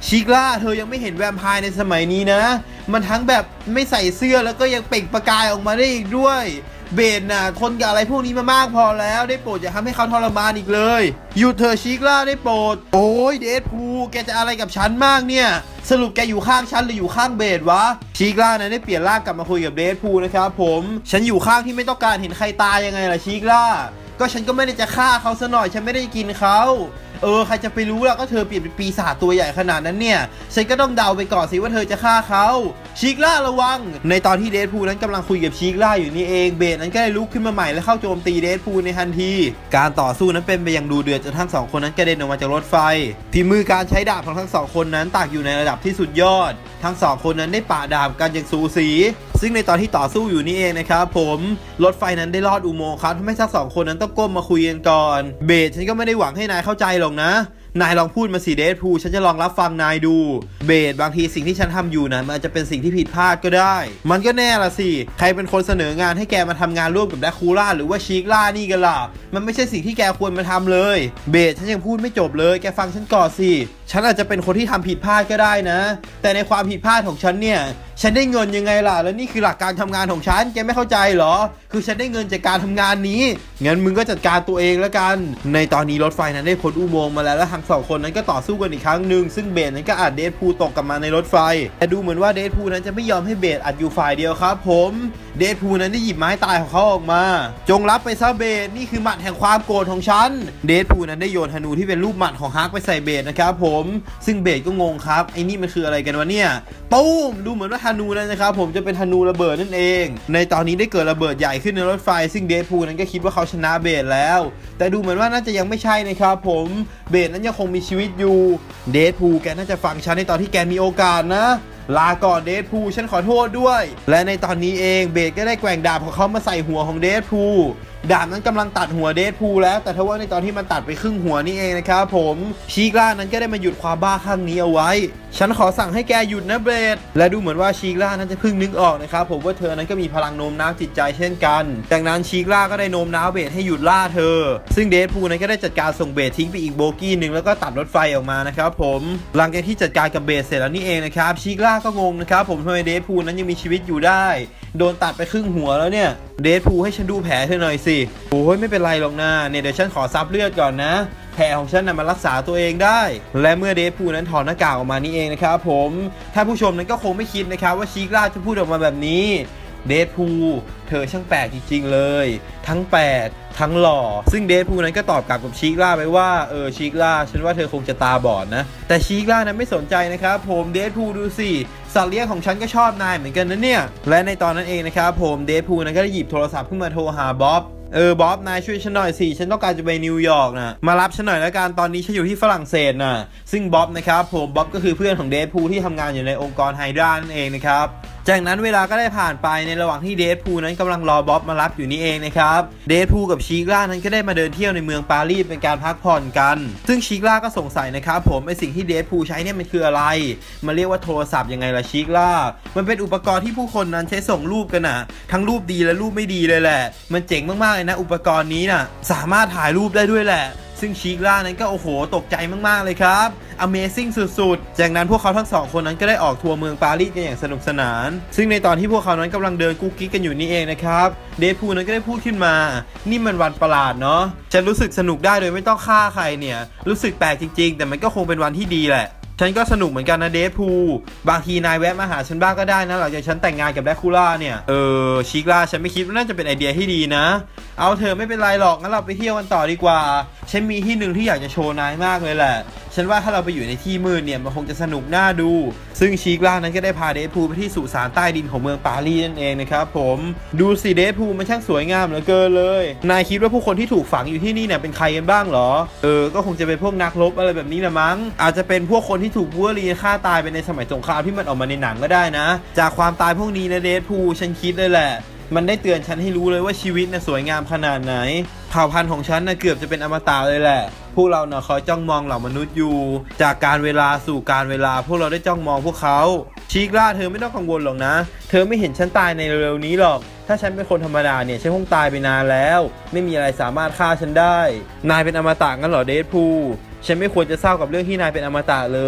ชิกล่าเธอยังไม่เห็นแวมไพร์ในสมัยนี้นะมันทั้งแบบไม่ใส่เสื้อแล้วก็ยังเปล่งประกายออกมาได้อีกด้วยเบนน่ะทนกับอะไรพวกนี้มามากพอแล้วได้โปรดอย่าทำให้เขาทรมานอีกเลยหยุดเธอชิกล่าได้โปรดโอ้ยเดดพูลแกจะอะไรกับฉันมากเนี่ยสรุปแกอยู่ข้างฉันหรืออยู่ข้างเบดวะชิกล่านั้นได้เปลี่ยนร่างกลับมาคุยกับเดดพูลนะครับผมฉันอยู่ข้างที่ไม่ต้องการเห็นใครตายยังไงล่ะชิกล่าก็ฉันก็ไม่ได้จะฆ่าเขาซะหน่อยฉันไม่ได้กินเขาเออใครจะไปรู้ล่ะก็เธอเปลี่ยนเป็นปีศาจตัวใหญ่ขนาดนั้นเนี่ยฉันก็ต้องเดาไปก่อนสิว่าเธอจะฆ่าเขาชิกล่าระวังในตอนที่เดดพูลนั้นกำลังคุยกับชิกล่าอยู่นี่เองเบดนั้นก็ได้ลุกขึ้นมาใหม่และเข้าโจมตีเดดพูลในทันทีการต่อสู้นั้นเป็นไปอย่างดูเดือดจนทั้งสองคนนั้นกระเด็นออกมาจากรถไฟฝีมือการใช้ดาบของทั้งสองคนนั้นต่างอยู่ในระดับที่สุดยอดทั้งสองคนนั้นได้ปะดาบกันอย่างสูสีซึ่งในตอนที่ต่อสู้อยู่นี่เองนะครับผมรถไฟนั้นได้ลอดอุโมงค์ครับทำให้ทั้งสองคนนั้นต้องก้มมาคุยกันก่อนเบดฉันก็ไม่ได้หวังให้นายเข้าใจหรอกนะนายลองพูดมาสิเดดพูลฉันจะลองรับฟังนายดูเบดบางทีสิ่งที่ฉันทำอยู่นะมันอาจจะเป็นสิ่งที่ผิดพลาดก็ได้มันก็แน่ละสิใครเป็นคนเสนองานให้แกมาทำงานร่วมกับแดคูล่าหรือว่าชิกล่านี่กันล่ะมันไม่ใช่สิ่งที่แกควรมาทำเลยเบดฉันยังพูดไม่จบเลยแกฟังฉันก่อนสิฉันอาจจะเป็นคนที่ทำผิดพลาดก็ได้นะแต่ในความผิดพลาดของฉันเนี่ยฉันได้เงินยังไงล่ะแล้วนี่คือหลักการทำงานของฉันแกไม่เข้าใจเหรอคือฉันได้เงินจากการทำงานนี้งั้นมึงก็จัดการตัวเองแล้วกันในตอนนี้รถไฟนั้นได้พ้นอุโมงค์มาแล้วและทั้งสองคนนั้นก็ต่อสู้กันอีกครั้งหนึ่งซึ่งเบดนั้นก็อัดเดดพูลตกกลับมาในรถไฟแต่ดูเหมือนว่าเดดพูลนั้นจะไม่ยอมให้เบดอัดอยู่ฝ่ายเดียวครับผมเดดพูลนั้นได้หยิบไม้ตายของเขาออกมาจงรับไปซะเบดนี่คือหมัดแห่งความโกรธของฉันเดดพูลนั้นได้โยนธนูที่เป็นรูปหมัดของฮักไปใส่เบดนะครับผมซึ่งเบดก็งงครับไอ้นี่มันคืออะไรกันวะเนี่ยตุ้มดูเหมือนว่าธนูนั้นนะครับผมจะเป็นธนูระเบิดนั่นเองในตอนนี้ได้เกิดระเบิดใหญ่ขึ้นในรถไฟซึ่งเดดพูลนั้นก็คิดว่าเขาชนะเบดแล้วแต่ดูเหมือนว่าน่าจะยังไม่ใช่นะครับผมเบดนั้นยังคงมีชีวิตอยู่เดดพูลแกน่าจะฟังฉันในตอนที่แกมีโอกาสนะลาก่อนเดดพูลฉันขอโทษด้วยและในตอนนี้เองเบดก็ได้แกว่งดาบของเขามาใส่หัวของเดดพูลดาบนั้นกำลังตัดหัวเดดพูลแล้วแต่ทว่าในตอนที่มันตัดไปครึ่งหัวนี่เองนะครับผมชิกล่านั้นก็ได้มาหยุดความบ้าคลั่งนี้เอาไว้ฉันขอสั่งให้แกหยุดนะเบดและดูเหมือนว่าชิกล่านั้นจะเพิ่งนึกออกนะครับผมว่าเธอนั้นก็มีพลังโน้มน้าวจิตใจเช่นกันจากนั้นชิกล่าก็ได้โน้มน้าวเบดให้หยุดล่าเธอซึ่งเดดพูลนั้นก็ได้จัดการส่งเบดทิ้งไปอีกโบกี้หนึ่งแล้วก็ตัดรถไฟออกมานะครับผมหลังจากที่จัดการกับเบดเสร็จแล้วนี่เองนะครับชิกล่าก็งงนะครับผมทำไมเดดพูลนั้นยังมีชีวิตอยู่ได้โดนตัดไปครึ่งหัวแล้วเนี่ยเดดพูลให้ฉันดูแผลเธอหน่อยสิโอ้ยไม่เป็นไรหรอกนะเนี่ยเดี๋ยวฉันขอซับเลือดก่อนนะแผลของฉันน่ะมันรักษาตัวเองได้และเมื่อเดดพูลนั้นถอดหน้ากากออกมานี่เองนะครับผมถ้าผู้ชมนั้นก็คงไม่คิดนะครับว่าชิกล่าจะพูดออกมาแบบนี้เดดพูลเธอช่างแปลกจริงๆเลยทั้งแปลกทั้งหล่อซึ่งเดดพูลนั้นก็ตอบกลับกับชิกล่าไปว่าเออชิกล่าฉันว่าเธอคงจะตาบอดนะแต่ชิกล่านั้นไม่สนใจนะครับผมเดดพูลดูสิสัตว์เลี้ยงของฉันก็ชอบนายเหมือนกันนะเนี่ยและในตอนนั้นเองนะครับผมเดดพูลนั้นก็ได้หยิบโทรศัพท์ขึ้นมาโทรหาบ๊อบเออบ๊อบนายช่วยฉันหน่อยสิฉันต้องการจะไปนิวยอร์กนะมารับฉันหน่อยแล้วกันตอนนี้ฉันอยู่ที่ฝรั่งเศสนะซึ่งบ๊อบนะครับผมบ๊อบก็คือเพื่อนของเดดพูลที่ทำงานอยู่ในองค์กรไฮดรานั่นเองนะครับจากนั้นเวลาก็ได้ผ่านไปในระหว่างที่เดดพูลนั้นกำลังรอบ๊อบมารับอยู่นี่เองนะครับเดดพูลกับชิกล่านั้นก็ได้มาเดินเที่ยวในเมืองปารีสเป็นการพักผ่อนกันซึ่งชิกล่าก็สงสัยนะครับผมไอสิ่งที่เดดพูลใช้เนี่ยมันคืออะไรมันเรียกว่าโทรศัพท์ยังไงล่ะชิกล่ามันเป็นอุปกรณ์ที่ผู้คนนั้นใช้ส่งรูปกันนะทั้งรูปดีและรูปไม่ดีเลยแหละมันเจ๋งมากๆเลยนะอุปกรณ์นี้นะสามารถถ่ายรูปได้ด้วยแหละซึ่งชิกล่านั้นก็โอ้โหตกใจมากๆเลยครับ Amazing สุดๆจากนั้นพวกเขาทั้งสองคนนั้นก็ได้ออกทัวร์เมืองปารีสกันอย่างสนุกสนานซึ่งในตอนที่พวกเขานั้นกำลังเดินกุ๊กกิ๊กกันอยู่นี่เองนะครับเดดพูลนั้นก็ได้พูดขึ้นมานี่มันวันประหลาดเนาะฉันรู้สึกสนุกได้โดยไม่ต้องฆ่าใครเนี่ยรู้สึกแปลกจริงๆแต่มันก็คงเป็นวันที่ดีแหละฉันก็สนุกเหมือนกันนะเดดพูลบางทีนายแวะมาหาฉันบ้างก็ได้นะหลังจากฉันแต่งงานกับแดคูล่าเนี่ยเออชิกล่าฉันไม่คิดว่าน่าจะเป็นไอเดียที่ดีนะเอาเธอไม่เป็นไรหรอกงั้นเราไปเที่ยวกันต่อดีกว่าฉันมีที่หนึ่งที่อยากจะโชว์นายมากเลยแหละฉันว่าถ้าเราไปอยู่ในที่มืดเนี่ยมันคงจะสนุกน่าดูซึ่งชิกล่านั้นก็ได้พาเดดพูลไปที่สุสานใต้ดินของเมืองปารีสนั่นเองนะครับผมดูสิเดดพูลมันช่างสวยงามเหลือเกินเลยนายคิดว่าผู้คนที่ถูกฝังอยู่ที่นี่เนี่ยเป็นใครกันบ้างเหรอเออก็คงจะเป็นพวกนักรบอะไรแบบนี้ละมั้งอาจจะเป็นพวกคนที่ถูกบูลลี่ฆ่าตายไปในสมัยสงครามที่มันออกมาในหนังก็ได้นะจากความตายพวกนี้นะเดดพูลฉันคิดเลยแหละมันได้เตือนฉันให้รู้เลยว่าชีวิตน่ะสวยงามขนาดไหนเผ่าพันธุ์ของฉันน่ะเกือบจะเป็นอมตะเลยแหละพวกเราเนาะคอยจ้องมองเหล่ามนุษย์อยู่จากการเวลาสู่การเวลาพวกเราได้จ้องมองพวกเขาชิกล่าเธอไม่ต้องกังวลหรอกนะเธอไม่เห็นฉันตายในเร็วๆนี้หรอกถ้าฉันเป็นคนธรรมดาเนี่ยฉันคงตายไปนานแล้วไม่มีอะไรสามารถฆ่าฉันได้นายเป็นอมตะงั้นเหรอเดดพูลฉันไม่ควรจะเศร้ากับเรื่องที่นายเป็นอมตะเลย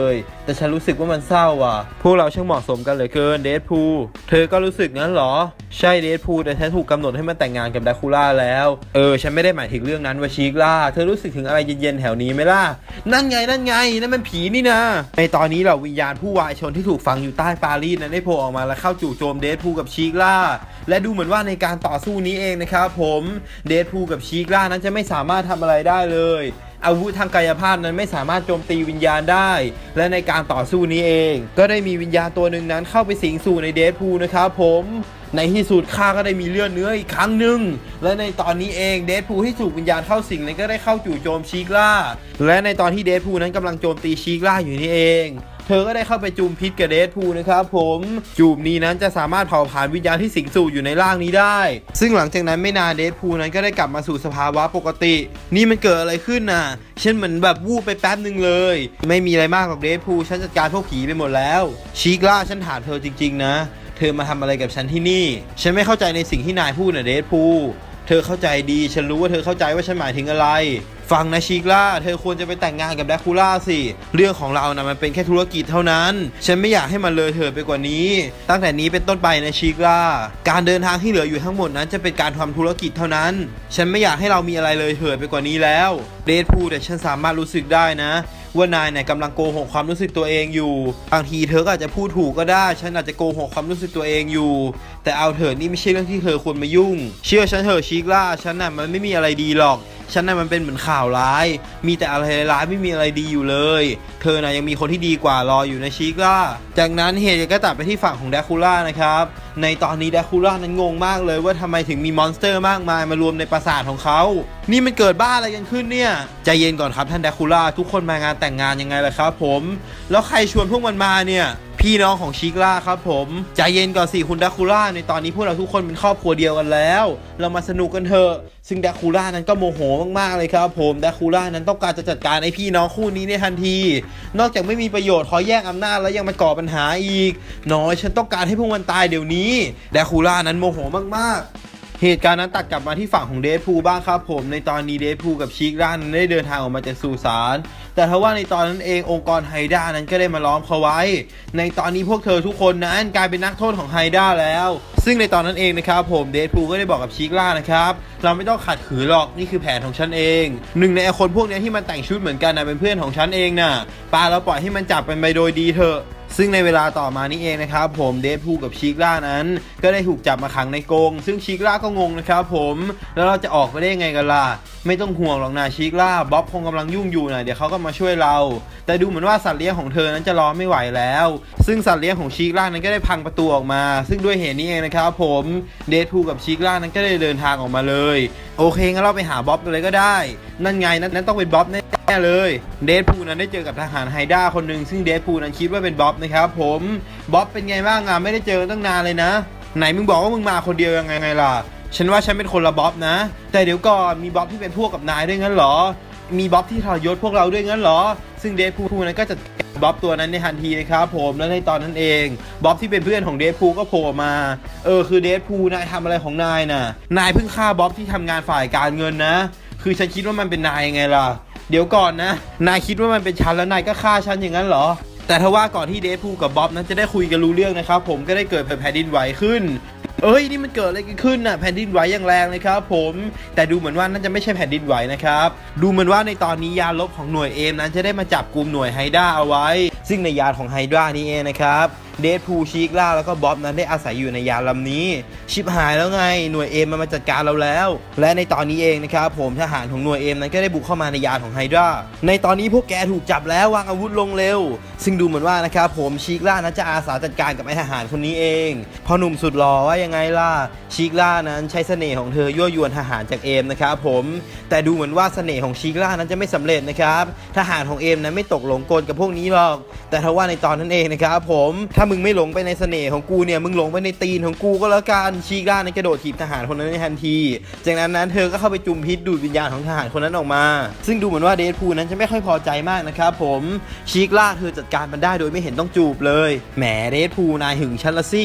แต่ฉันรู้สึกว่ามันเศร้าอ่ะพวกเราช่างเหมาะสมกันเหลือเกินเดดพูลเธอก็รู้สึกงั้นเหรอใช่เดดพูลแต่ฉันถูกกำหนดให้มันแต่งงานกับแดคูล่าแล้วเออฉันไม่ได้หมายถึงเรื่องนั้นว่าชิกล่าเธอรู้สึกถึงอะไรเย็นๆแถวนี้ไหมล่ะนั่นไงนั่นไงนั่นมันผีนี่นะในตอนนี้เหล่าวิญญาณผู้วายชนที่ถูกฝังอยู่ใต้ปารีสนั้นได้โผล่ออกมาและเข้าจู่โจมเดดพูลกับชิกล่าและดูเหมือนว่าในการต่อสู้นี้เองนะครับผมเดดพูลกับชิกล่านั้นจะไม่สามารถทำอะไรได้เลยอาวุธทางกายภาพนั้นไม่สามารถโจมตีวิญญาณได้และในการต่อสู้นี้เองก็ได้มีวิญญาณตัวหนึ่งนั้นเข้าไปสิงสู่ในเดดพูลนะครับผมในที่สุดข้าก็ได้มีเลือดเนื้ออีกครั้งหนึ่งและในตอนนี้เองเดดพูลที่ถูกวิญญาณเข้าสิงนั้นก็ได้เข้าจู่โจมชิกล่าและในตอนที่เดดพูลนั้นกำลังโจมตีชิกล่าอยู่นี่เองเธอก็ได้เข้าไปจูมพิษกับเดดพูลนะครับผมจูบนี้นั้นจะสามารถเผาผลาญวิญญาณที่สิงสู่อยู่ในร่างนี้ได้ซึ่งหลังจากนั้นไม่นานเดดพูลนั้นก็ได้กลับมาสู่สภาวะปกตินี่มันเกิดอะไรขึ้นน่ะฉันเหมือนแบบวูบไปแป๊บหนึ่งเลยไม่มีอะไรมากหรอกเดดพูลฉันจัดการพวกผีไปหมดแล้วชิกล่าฉันถามเธอจริงๆนะเธอมาทำอะไรกับฉันที่นี่ฉันไม่เข้าใจในสิ่งที่นายพูดนะเดดพูลเธอเข้าใจดีฉันรู้ว่าเธอเข้าใจว่าฉันหมายถึงอะไรฟังนะชิกล่าเธอควรจะไปแต่งงานกับแดคูล่าสิเรื่องของเรานะมันเป็นแค่ธุรกิจเท่านั้นฉันไม่อยากให้มันเลยเถิดไปกว่านี้ตั้งแต่นี้เป็นต้นไปนะชิกล่าการเดินทางที่เหลืออยู่ทั้งหมดนั้นจะเป็นการทำธุรกิจเท่านั้นฉันไม่อยากให้เรามีอะไรเลยเถิดไปกว่านี้แล้วเดดพูลแต่ฉันสามารถรู้สึกได้นะว่านายเนี่ยกำลังโกหกความรู้สึกตัวเองอยู่บางทีเธอก็อาจจะพูดถูกก็ได้ฉันอาจจะโกหกความรู้สึกตัวเองอยู่แต่เอาเถิดนี่ไม่ใช่เรื่องที่เธอควรมายุ่งเชื่อฉันเถอะชิกล่าฉันน่ะมันไม่มีอะไรดีหรอกฉันน่ะมันเป็นเหมือนข่าวร้ายมีแต่อะไรร้ายไม่มีอะไรดีอยู่เลยเธอน่ะยังมีคนที่ดีกว่ารออยู่ในชิกล่าจากนั้นเหตุก็ตัดไปที่ฝั่งของแดคูล่านะครับในตอนนี้แดคูล่านั้นงงมากเลยว่าทำไมถึงมีมอนสเตอร์มากมายมารวมในปราสาทของเขานี่มันเกิดบ้าอะไรกันขึ้นเนี่ยใจเย็นก่อนครับท่านแดคูล่าทุกคนมางานแต่งงานยังไงล่ะครับผมแล้วใครชวนพวกมันมาเนี่ยพี่น้องของชิกล่าครับผมใจเย็นก่อนสิคุณแดคูล่าในตอนนี้พวกเราทุกคนเป็นครอบครัวเดียวกันแล้วเรามาสนุกกันเถอะซึ่งแดคูล่านั้นก็โมโหมากๆเลยครับผมแดคูล่านั้นต้องการจะจัดการไอ้พี่น้องคู่นี้ในทันทีนอกจากไม่มีประโยชน์ขอแย่งอำนาจแล้วยังมาก่อปัญหาอีกน้อยฉันต้องการให้พวกมันตายเดี๋ยวนี้แดคูล่านั้นโมโหมากๆเหตุการณ์นั้นตัดกลับมาที่ฝั่งของเดดพูลบ้างครับผมในตอนนี้เดดพูลกับชิกล่านั้นได้เดินทางออกมาจากสุสานแต่ทว่าในตอนนั้นเององค์กรไฮด้านั้นก็ได้มาล้อมเขาไว้ในตอนนี้พวกเธอทุกคนนั้นกลายเป็นนักโทษของไฮด้าแล้วซึ่งในตอนนั้นเองนะครับผมเดดพูลก็ได้บอกกับชิกล่านะครับเราไม่ต้องขัดขืนหรอกนี่คือแผนของฉันเองหนึ่งในคนพวกนี้ที่มันแต่งชุดเหมือนกันนะเป็นเพื่อนของฉันเองน่ะปาเราปล่อยให้มันจับเป็นไปโดยดีเถอะซึ่งในเวลาต่อมานี้เองนะครับผมเดดพูลกับชิกล่านั้นก็ได้ถูกจับมาขังในกรงซึ่งชิกล่าก็งงนะครับผมแล้วเราจะออกไปได้ยังไงกันล่ะไม่ต้องห่วงหรอกนะชิกล่าบ๊อบคงกำลังยุ่งอยู่นะเดี๋ยวเขาก็มาช่วยเราแต่ดูเหมือนว่าสัตว์เลี้ยงของเธอนั้นจะรอไม่ไหวแล้วซึ่งสัตว์เลี้ยงของชิกล่านั้นก็ได้พังประตูออกมาซึ่งด้วยเหตุนี้เองนะครับผมเดดพูลกับชิกล่านั้นก็ได้เดินทางออกมาเลยโอเคงั้นเราไปหาบ๊อบกันเลยก็ได้นั่นไงนั้นต้องเป็นบ๊อบแน่เลยเดดพูลนั้นได้เจอกับทหารไฮด้าคนหนึ่งซึ่งเดดพูลนั้นคิดว่าเป็นบ๊อบนะครับผมบ๊อบเป็นไงบ้างอ่ะไม่ได้เจอตั้งนานเลยนะไหนมึงบอกว่ามึงมาคนเดียวยังไงไงล่ะฉันว่าฉันเป็นคนละบ๊อบนะแต่เดี๋ยวก่อนมีบ๊อบที่เป็นพวกกับนายด้วยงั้นเหรอมีบ๊อบที่ทรยศพวกเราด้วยงั้นเหรอซึ่งเดดพูลนั้นก็จะบ๊อบตัวนั้นในทันทีนะครับผมและในตอนนั้นเองบ๊อบที่เป็นเพื่อนของเดดพูลก็โผล่มาเออคือเดดพูลนายทำอะไรของนายน่ะนายเพิ่งฆ่าบ๊อบที่ทำงานฝ่ายการเงินนะคือฉันคิดว่ามันเป็นนายยังไงล่ะเดี๋ยวก่อนนะนายคิดว่ามันเป็นฉันแล้วนายก็ฆ่าฉันอย่างนั้นเหรอแต่ทว่าก่อนที่เดดพูลกับบ๊อบนั้นจะได้คุยกันรู้เรื่องนะครับผมก็ได้เกิดแผ่นดินไหวขึ้นเอ้ยนี่มันเกิดอะไรกันขึ้นน่ะแผ่นดินไหวอย่างแรงเลยครับผมแต่ดูเหมือนว่าน่าจะไม่ใช่แผ่นดินไหวนะครับดูเหมือนว่าในตอนนี้ยานลบของหน่วยเอมนั้นจะได้มาจับกลุ่มหน่วยไฮด้าเอาไว้ซึ่งในยานของไฮด้านี้เองนะครับเดดพูลชิกล่าแล้วก็บ๊อบนั้นได้อาศัยอยู่ในยานลำนี้ชิบหายแล้วไงหน่วยเอมมันมาจัดการเราแล้วและในตอนนี้เองนะครับผมทหารของหน่วยเอมนั้นก็ได้บุกเข้ามาในยานของไฮด้าในตอนนี้พวกแกถูกจับแล้ววางอาวุธลงเร็วซึ่งดูเหมือนว่านะครับผมชิกล่านั้นจะอาสาจัดการกับไอทหารคนนี้เองพอหนุ่มสุดหล่อว่ายังไงล่ะชิกล่านั้นใช้เสน่ห์ของเธอยั่วยวนทหารจากเอมนะครับผมแต่ดูเหมือนว่าเสน่ห์ของชิกล่านั้นจะไม่สำเร็จนะครับทหารของเอมนั้นไม่ตกหลงกลกับพวกนี้หรอกแต่ทว่าในตอนนั้นเองนะครับผมถ้ามึงไม่หลงไปในเสน่ห์ของกูเนี่ยมึงหลงไปในตีนของกูก็แล้วกันชิกล่านั้นกระโดดถีบทหารคนนั้นในทันทีจากนั้นนั้นเธอก็เข้าไปจุ่มพิษดูดวิญญาณของทหารคนนั้นออกมาซึ่งดูเหมือนว่าเดดพูลนั้นจะไม่ค่อยพอใจมากนะครับผมชิกล่าเธอจัดการมันได้โดยไม่เห็นต้องจูบเลยแหมเดดพูลนายหึงฉันละสิไป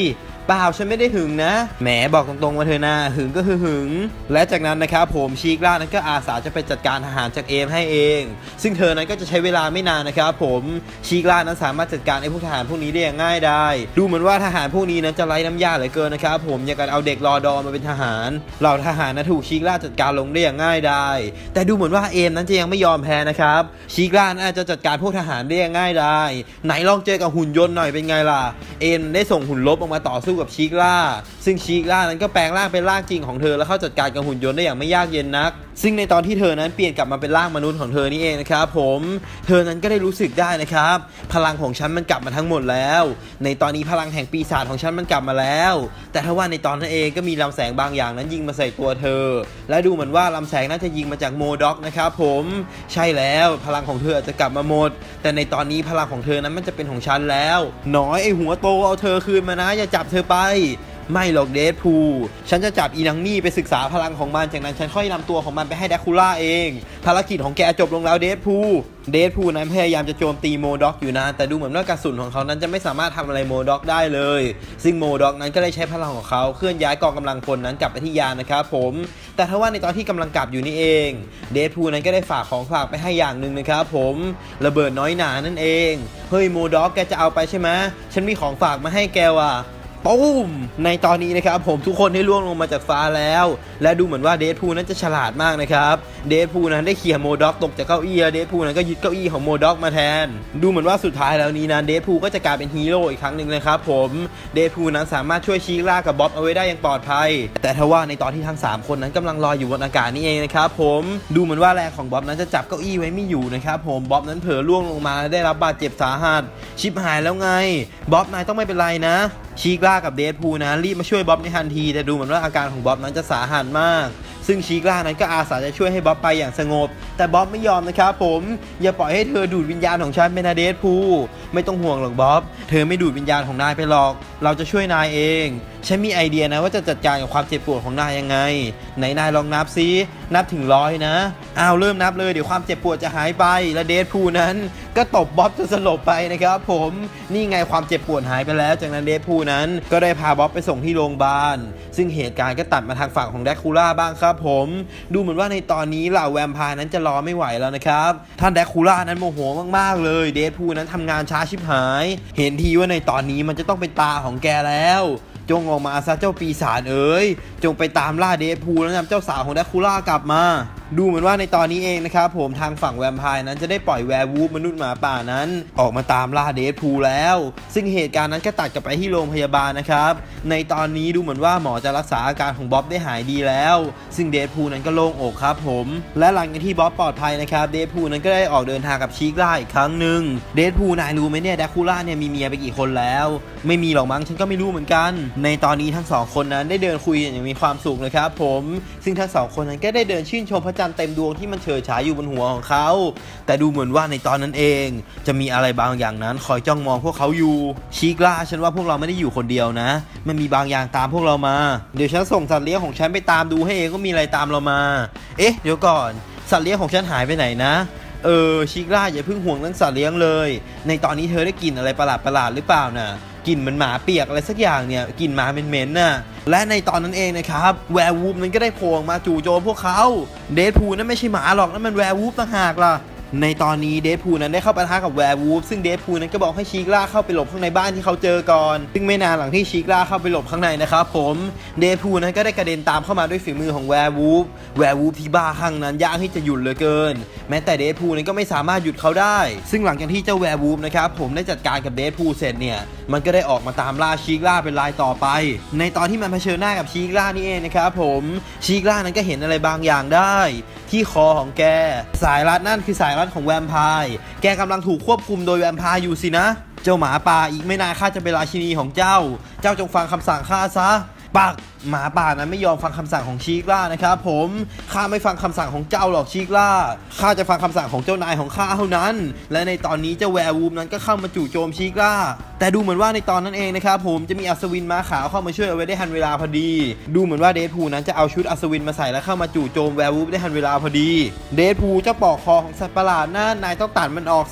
เปล่าฉันไม่ได้หึงนะแหมบอกตรงๆมาเธอนะหึงก็คือหึงและจากนั้นนะครับผมชีกล่านั้นก็อาสาจะไปจัดการทหารจากเอมให้เองซึ่งเธอนั้นก็จะใช้เวลาไม่นานนะครับผมชีกล่านั้นสามารถจัดการไอ้พวกทหารพวกนี้ได้อย่างง่ายได้ดูเหมือนว่าทหารพวกนี้นั้นจะไร้น้ำยาเหลือเกินนะครับผมอย่างการเอาเด็กรอดอมาเป็นทหารเหล่าทหารนั้นถูกชีกล่าจัดการลงได้อย่างง่ายได้แต่ดูเหมือนว่าเอมนั้นจะยังไม่ยอมแพ้นะครับชีกล่านั้นอาจจะจัดการพวกทหารได้อย่างง่ายได้ไหนลองเจอกับหุ่นยนต์หน่อยเป็นไงล่ะเอมได้ส่งหุ่นลบออกมาต่อสู้กับชีกล่าซึ่งชีกล่านั้นก็แปลงร่างเป็นร่างจริงของเธอแล้วเข้าจัดการกับหุ่นยนต์ได้อย่างไม่ยากเย็นนักซึ่งในตอนที่เธอนั้นเปลี่ยนกลับมาเป็นร่างมนุษย์ของเธอนี่เองนะครับผมเธอนั้นก็ได้รู้สึกได้นะครับพลังของฉันมันกลับมาทั้งหมดแล้วในตอนนี้พลังแห่งปีศาจของฉันมันกลับมาแล้วแต่ถ้าว่าในตอนนั้นเองก็มีลำแสงบางอย่างนั้นยิงมาใส่ตัวเธอและดูเหมือนว่าลำแสงน่าจะยิงมาจากโมด็อกนะครับผมใช่แล้วพลังของเธออาจจะกลับมาหมดแต่ในตอนนี้พลังของเธอนั้นมันจะเป็นของฉันแล้วน้อยไอหัวโตเอาเธอคืนมานะอย่าจับเธอไปไม่หรอกเดดพูลฉันจะจับอีนังนี่ไปศึกษาพลังของมันจากนั้นฉันค่อยนำตัวของมันไปให้แดคูล่าเองภารกิจของแกจบลงแล้วเดดพูลเดดพูลนั้นพยายามจะโจมตีโมด็อกอยู่นะแต่ดูเหมือนว่ากระสุนของเขานั้นจะไม่สามารถทำอะไรโมด็อกได้เลยซึ่งโมด็อกนั้นก็ได้ใช้พลังของเขาเคลื่อนย้ายกองกำลังพลนั้นกลับไปที่ยานนะครับผมแต่ถ้าว่าในตอนที่กำลังกลับอยู่นี่เองเดดพูลนั้นก็ได้ฝากของฝากไปให้อย่างหนึ่งนะครับผมระเบิดน้อยหนานั่นเองเฮ้ยโมด็อกแกจะเอาไปใช่ไหมฉันมีของฝากมาให้แกว่ะปุ้มในตอนนี้นะครับผมทุกคนได้ล่วงลงมาจากฟ้าแล้วและดูเหมือนว่าเดดพูลนั้นจะฉลาดมากนะครับเดดพูลนั้นได้เขี่ยโมด็อกตกจากเก้าอี้เดดพูลนั้นก็ยึดเก้าอี้ของโมด็อกมาแทนดูเหมือนว่าสุดท้ายแล้วนี้นะเดดพูลก็จะกลายเป็นฮีโร่อีกครั้งหนึ่งนะครับผมเดดพูลนั้นสามารถช่วยชีกล่ากับบ๊อบเอาไว้ได้อย่างปลอดภัยแต่ถ้าว่าในตอนที่ทั้งสามคนนั้นกำลังลอยอยู่บนอากาศนี่เองนะครับผมดูเหมือนว่าแรงของบ๊อบนั้นจะจับเก้าอี้ไว้ไม่อยู่นะครับผมบ๊อบนั้นเผลอล่วงลงมาได้รับบาดเจ็บสาหัสชิบหายแล้วไงบ๊อบนายต้องไม่เป็นไรนะชีกล่ากับเดดพูลนะรีบมาช่วยบ๊อบในทันทีแต่ดูเหมือนว่าอาการของบ๊อบนั้นจะสาหัสมากซึ่งชีกล่านั้นก็อาสาจะช่วยให้บ๊อบไปอย่างสงบแต่บ๊อบไม่ยอมนะครับผมอย่าปล่อยให้เธอดูดวิญญาณของฉันเป็นนะเดดพูลไม่ต้องห่วงหรอกบ๊อบเธอไม่ดูดวิญญาณของนายไปหรอกเราจะช่วยนายเองฉันมีไอเดียนะว่าจะจัดการกับความเจ็บปวดของนายยังไงไหนนายลองนับซินับถึงร้อยนะอ้าวเริ่มนับเลยเดี๋ยวความเจ็บปวดจะหายไปและเดดพูลนั้นก็ตบบ๊อบจนสลบไปนะครับผมนี่ไงความเจ็บปวดหายไปแล้วจากนั้นเดดพูลนั้นก็ได้พาบ๊อบไปส่งที่โรงพยาบาลซึ่งเหตุการณ์ก็ตัดมาทางฝั่งของแดคูล่าบ้างครับผมดูเหมือนว่าในตอนนี้เหล่าแวมไพร์นั้นจะรอไม่ไหวแล้วนะครับท่านแดคูล่านั้นโมโหมากๆเลยเดดพูลนั้นทำงานช้าชิบหายเห็นทีว่าในตอนนี้มันจะต้องเป็นตาของแกแล้วจงออกมาซะเจ้าปีศาจเอ๋ยจงไปตามล่าเดดพูลแล้วนำเจ้าสาวของแดคูล่ากลับมาดูเหมือนว่าในตอนนี้เองนะครับผมทางฝั่งแวมไพร์นั้นจะได้ปล่อยแวร์วูฟมนุษย์หมาป่านั้นออกมาตามล่าเดดพูลแล้วซึ่งเหตุการณ์นั้นก็ตัดกลับไปที่โรงพยาบาลนะครับในตอนนี้ดูเหมือนว่าหมอจะรักษาอาการของบ๊อบได้หายดีแล้วซึ่งเดดพูลนั้นก็โล่งอกครับผมและหลังจากที่บ๊อบปลอดภัยนะครับเดดพูลนั้นก็ได้ออกเดินทางกับชีกล่าอีกครั้งหนึ่งเดดพูลนายรู้ไหมเนี่ยแดคูล่าเนี่ยมีเมียไปกี่คนแล้วไม่มีหรอกมั้งฉันก็ไม่รู้เหมือนกันในตอนนี้ทั้งสองคนนั้นได้เดินคุยอย่างมีความสุขนะครับผมซึ่งทั้งสองคนนั้นก็ได้เดินชื่นชมพระจันทร์เต็มดวงที่มันเฉิดฉายอยู่บนหัวของเขาแต่ดูเหมือนว่าในตอนนั้นเองจะมีอะไรบางอย่างนั้นคอยจ้องมองพวกเขาอยู่ชีกล่าฉันว่าพวกเราไม่ได้อยู่คนเดียวนะมันมีบางอย่างตามพวกเรามาเดี๋ยวฉันส่งสัตว์เลี้ยงของฉันไปตามดูให้เองก็มีอะไรตามเรามาเอ๊ะเดี๋ยวก่อนสัตว์เลี้ยงของฉันหายไปไหนนะเออชีกล่าอย่าเพิ่งห่วงเรื่องสัตว์เลี้ยงเลยในตอนนี้เธอได้กลิ่นอะไรประหลาดประหลาดหรือเปล่าน่ะกลิ่นเหมือนหมาเปียกอะไรสักอย่างเนี่ยกลิ่นหมาเหม็นๆน่ะและในตอนนั้นเองนะครับแวร์วูฟมันก็ได้โผล่มาจู่โจมพวกเขาเดดพูลนั่นไม่ใช่หมาหรอกนั่นมันแวร์วูฟต่างหากล่ะในตอนนี้เดดพูลนั้นได้เข้าปะทะกับแวร์วูฟซึ่งเดดพูลนั้นก็บอกให้ชีกล่าเข้าไปหลบข้างในบ้านที่เขาเจอก่อนซึ่งไม่นานหลังที่ชีกล่าเข้าไปหลบข้างในนะครับผมเดดพูลนั้นก็ได้กระเด็นตามเข้ามาด้วยฝีมือของแวร์วูฟแวร์วูฟที่บ้าคลั่งนั้นยากที่จะหยุดเหลือเกินแม้แต่เดดพูลนั้นก็ไม่สามารถหยุดเขาได้ซึ่งหลังจากที่เจ้าแวร์วูฟนะครับผมได้จัดการกับเดดพูลเสร็จเนี่ยมันก็ได้ออกมาตามล่าชีกล่าเป็นรายต่อไปในตอนที่มันเผชิญหน้ากับชีกล่านี่เองนะครับผมชีกล่านั้นก็เห็นอะไรบางอย่างได้ที่คอของแกสายรัดนั่นคือสายรัดของแวมไพร์แกกำลังถูกควบคุมโดยแวมไพร์อยู่สินะเจ้าหมาป่าอีกไม่นานข้าจะเป็นราชินีของเจ้าเจ้าจงฟังคำสั่งข้าซะปักหมาป่านั้นไม่ยอมฟังคำสั่งของชีกล่านะครับผมข้าไม่ฟังคำสั่งของเจ้าหรอกชีกล่าข้าจะฟังคำสั่งของเจ้านายของข้าเท่านั้นและในตอนนี้เจ้าแวร์วูฟนั้นก็เข้ามาจู่โจมชีกล่าแต่ดูเหมือนว่าในตอนนั้นเองนะครับผมจะมีอัศวินม้าขาวเข้ามาช่วยเอาไว้ได้ทันเวลาพอดีดูเหมือนว่าเดดพูลนั้นจะเอาชุดอัศวินมาใส่แล้วเข้ามาจู่โจมแวร์วูฟได้ทันเวลาพอดีเดดพูลเจ้าปอกคอของสัตว์ประหลาดนั่นนายต้องตัดมันออกซะ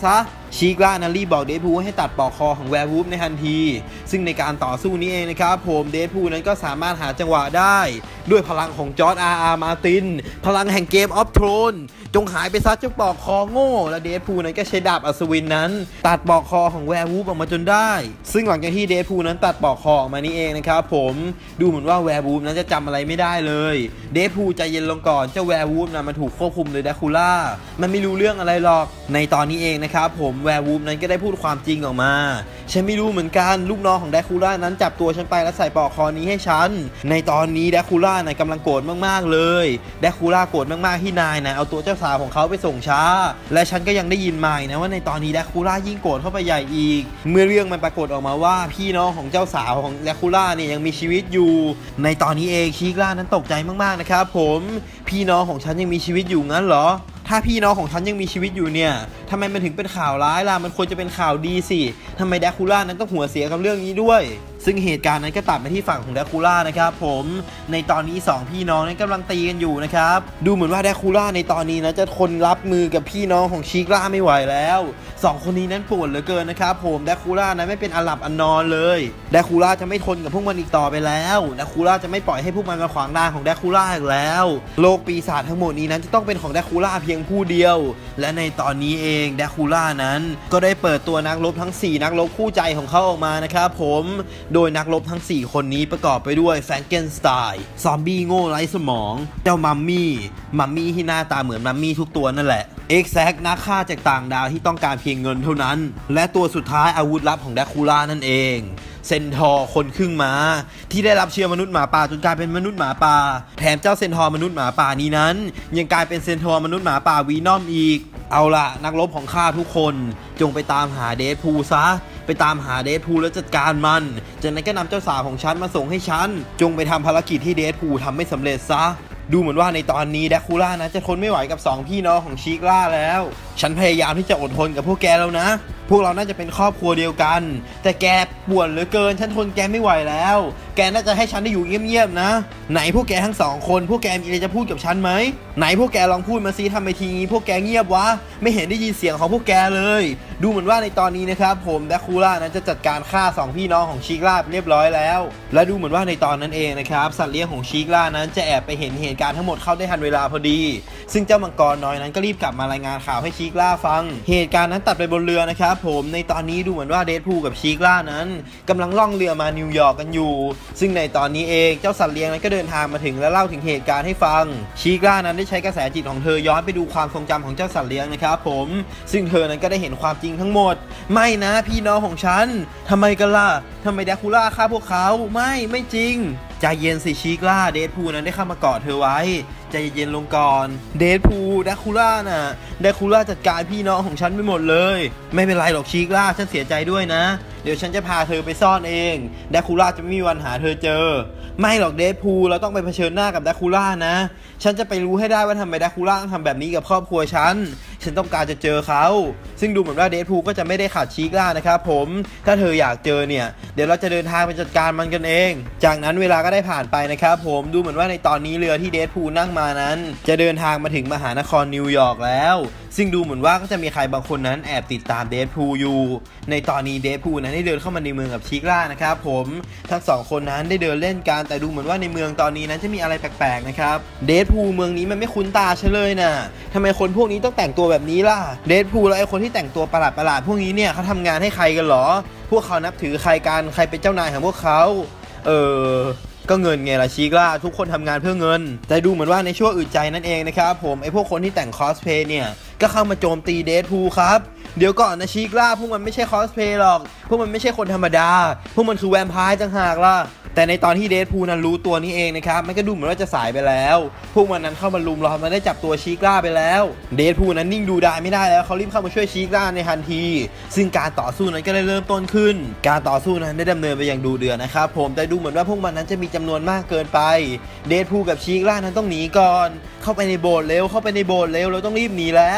ชีกล่านั้นรีบบอกเดดพูลให้ตัดปอกคอของแวร์วูฟในทันทีซึ่งในการต่อสู้นี้เองนะครับผมเดดพูลนั้นก็สามารถหาจังหวะได้ด้วยพลังของจอร์จอาร์อาร์มาร์ตินพลังแห่งเกมออฟโทรนจงหายไปซะเจ้าปอกคอโง่และเดดพูลนั้นก็ใช้ดาบอัศวินนั้นตัดปอกคอของแวร์วูฟออกมาจนได้ซึ่งหลังจากที่เดดพูลนั้นตัดปอกคอออกมานี่เองนะครับผมดูเหมือนว่าแวร์วูฟนั้นจะจำอะไรไม่ได้เลยเดดพูลใจเย็นลงก่อนเจ้าแวร์วูฟนะมันถูกควบคุมโดยแดคูล่ามันไม่รู้เรื่องอะไรหรอกในตอนนี้เองนะครับผมแวร์วูฟนั้นก็ได้พูดความจริงออกมาฉันไม่รู้เหมือนกันลูกน้องของแดคูล่านั้นจับตัวฉันไปและใส่ปอกคอนี้ให้ฉันในตอนนี้แดคูล่านะกำลังโกรธมากๆเลยแดคูล่าโกรธมากๆที่นายนะเอาตัวเจ้าสาวของเขาไปส่งช้าและฉันก็ยังได้ยินมานะว่าในตอนนี้แดคูล่ายิ่งโกรธเข้าไปใหญ่อีกเมื่อเรื่องมันปรากฏออกมาว่าพี่น้องของเจ้าสาวของแดคูล่าเนี่ยยังมีชีวิตอยู่ในตอนนี้เองชีกล่านั้นตกใจมากๆนะครับผมพี่น้องของฉันยังมีชีวิตอยู่งั้นเหรอถ้าพี่น้องของฉันยังมีชีวิตอยู่เนี่ยทำไมมันถึงเป็นข่าวร้ายล่ะมันควรจะเป็นข่าวดีสิทำไมแดคูล่านั้นต้องหัวเสียกับเรื่องนี้ด้วยซึ่งเหตุการณ์นั้นก็ตัดไปที่ฝั่งของแดคูล่านะครับผมในตอนนี้สองพี่น้องนั้นกำลังตีกันอยู่นะครับดูเหมือนว่าแดคูล่าในตอนนี้นะจะทนรับมือกับพี่น้องของชีกล่าไม่ไหวแล้วสองคนนี้นั้นปวดเหลือเกินนะครับผมแดคูล่านั้นไม่เป็นอันหลับอันนอนเลยแดคูล่าจะไม่ทนกับพวกมันอีกต่อไปแล้วแดคูล่าจะไม่ปล่อยให้พวกมันมาขวางทางของแดคูล่าอีกแล้วโลกปีศาจทั้งหมดนี้นั้นจะต้องเป็นของแดคูล่าเพียงผู้เดียวและในตอนนี้เองแดคูล่านั้นก็ได้เปิดตัวนักรบทั้งสี่นักรบคู่ใจของเขาออกมานะครับผมโดยนักรบทั้งสี่คนนี้ประกอบไปด้วยแฟรงเกนสไตน์ซอมบี้โง่ไร้สมองเจ้ามัมมี่มัมมี่ที่หน้าตาเหมือนมัมมี่ทุกตัวนั่นแหละเอ็กแซกนักฆ่าจากต่างดาวที่ต้องการเพียงเงินเท่านั้นและตัวสุดท้ายอาวุธลับของแดคูล่านั่นเองเซนทอร์คนครึ่งม้าที่ได้รับเชื้อมนุษย์หมาป่าจนกลายเป็นมนุษย์หมาป่าแถมเจ้าเซนทอร์มนุษย์หมาป่านี้นั้นยังกลายเป็นเซนทอร์มนุษย์หมาป่าวีนอมอีกเอาล่ะนักรบของข้าทุกคนจงไปตามหาเดดพูลซะไปตามหาเดดพูลแล้วจัดการมันจากนั้นก็นำเจ้าสาวของฉันมาส่งให้ฉันจงไปทำภารกิจที่เดดพูลทำไม่สำเร็จซะดูเหมือนว่าในตอนนี้แดคูล่านะจะทนไม่ไหวกับสองพี่น้องของชีกล่าแล้วฉันพยายามที่จะอดทนกับพวกแกแล้วนะพวกเราน่าจะเป็นครอบครัวเดียวกันแต่แกป่วนเหลือเกินฉันทนแกไม่ไหวแล้วแกน่าจะให้ฉันได้อยู่เงียบๆนะไหนพวกแกทั้งสองคนพวกแกมีอะไรจะพูดกับฉันไหมไหนพวกแกลองพูดมาซิทำไมทีนี้พวกแกเงียบวะไม่เห็นได้ยินเสียงของพวกแกเลยดูเหมือนว่าในตอนนี้นะครับผมแดคูล่านั้นจะจัดการฆ่าสองพี่น้องของชีกล่าเรียบร้อยแล้วและดูเหมือนว่าในตอนนั้นเองนะครับสัตว์เลี้ยงของชีกล่านั้นจะแอบไปเห็นเหตุการณ์ทั้งหมดเข้าได้ทันเวลาพอดีซึ่งเจ้ามังกรน้อยนั้นก็รีบกลับมารายงานข่าวให้ชีกล่าฟังเหตุการณ์นั้นตัดไปบนเรือนะครับผมในตอนนี้ดูเหมือนว่าเดดพูลกับชีกล่านั้นกำลังล่องเรือมานิวยอร์กกันอยู่ซึ่งในตอนนี้เองเจ้าสัตว์เลี้ยงนั้นก็เดินทางมาถึงและเล่าถึงเหตุการณ์ให้ฟังชีกล่านั้นได้ใช้กระแสจิตของเธอย้อนไปดูความทรงจำของเจ้าสัตว์เลี้ยงนะครับผมซึ่งเธอนั้นก็ได้เห็นความจริงทั้งหมดไม่นะพี่น้องของฉันทำไมกันล่ะทำไมแดคูล่าฆ่าพวกเขาไม่ไม่จริงใจเย็นสิชีกล่าเดดพูลนั้นได้เข้ามากอดเธอไว้ใจเย็นลงก่อนเดดพูลแดคูล่าน่ะแดคูล่าจัดการพี่น้องของฉันไปหมดเลยไม่เป็นไรหรอกชีกล่าฉันเสียใจด้วยนะเดี๋ยวฉันจะพาเธอไปซ่อนเองแดคูล่าจะไม่มีวันหาเธอเจอไม่หรอกเดดพูลเราต้องไปเผชิญหน้ากับแดคูล่านะฉันจะไปรู้ให้ได้ว่าทำไมแดคูล่าต้องทำแบบนี้กับครอบครัวฉันฉันต้องการจะเจอเขาซึ่งดูเหมือนว่าเดดพูลก็จะไม่ได้ขาดชีกล่านะครับผมถ้าเธออยากเจอเนี่ยเดี๋ยวเราจะเดินทางไปจัดการมันกันเองจากนั้นเวลาก็ได้ผ่านไปนะครับผมดูเหมือนว่าในตอนนี้เรือที่เดดพูลนั่งมานั้นจะเดินทางมาถึงมหานครนิวยอร์กแล้วซึ่งดูเหมือนว่าก็จะมีใครบางคนนั้นแอบติดตามเดดพูลอยู่ในตอนนี้เดดพูลนั้นได้เดินเข้ามาในเมืองกับชีกล่านะครับผมทั้งสองคนนั้นได้เดินเล่นกันแต่ดูเหมือนว่าในเมืองตอนนี้นั้นจะมีอะไรแปลกๆนะครับเดดพูลเมืองนี้มันไม่คุ้นตาฉันเลยนะทำไมคนพวกนี้ต้องแต่งตัวแบบนี้ล่ะเดดพูลแล้วไอ้คนที่แต่งตัวประหลาดๆพวกนี้เนี่ยเขาทำงานให้ใครกันหรอพวกเขานับถือใครกันใครเป็นเจ้านายของพวกเขาเออก็เงินไงล่ะชีกล่าทุกคนทำงานเพื่อเงินแต่ดูเหมือนว่าในช่วงอึดใจนั่นเองนะครับผมไอ้พวกคนที่แต่งคอสเพลย์เนี่ยก็เข้ามาโจมตีเดดพูลครับเดี๋ยวก่อนนะชีกล่าพวกมันไม่ใช่คอสเพลย์หรอกพวกมันไม่ใช่คนธรรมดาพวกมันคือแวมไพร์ต่างหากล่ะแต่ในตอนที่เดดพูลนั้นรู้ตัวนี้เองนะครับมันก็ดูเหมือนว่าจะสายไปแล้วพวกมันนั้นเข้ามาลุมล้อมมันได้จับตัวชีกล่าไปแล้วเดดพูลนั้นนิ่งดูดายไม่ได้แล้วเขารีบเข้ามาช่วยชีกล่าในทันทีซึ่งการต่อสู้นั้นก็ได้เริ่มต้นขึ้นการต่อสู้นั้นได้ดำเนินไปอย่างดุเดือดนะครับผมแต่ดูเหมือนว่าพวกมันนั้นจะมีจำนวนมากเกินไปเดดพูลกับชีกล่านั้นต้องหนีก่อนเข้าไปในโบสถ์เร็วเข้าไปในโบสถ์เร็วเราต้องรีบหนีแล้ว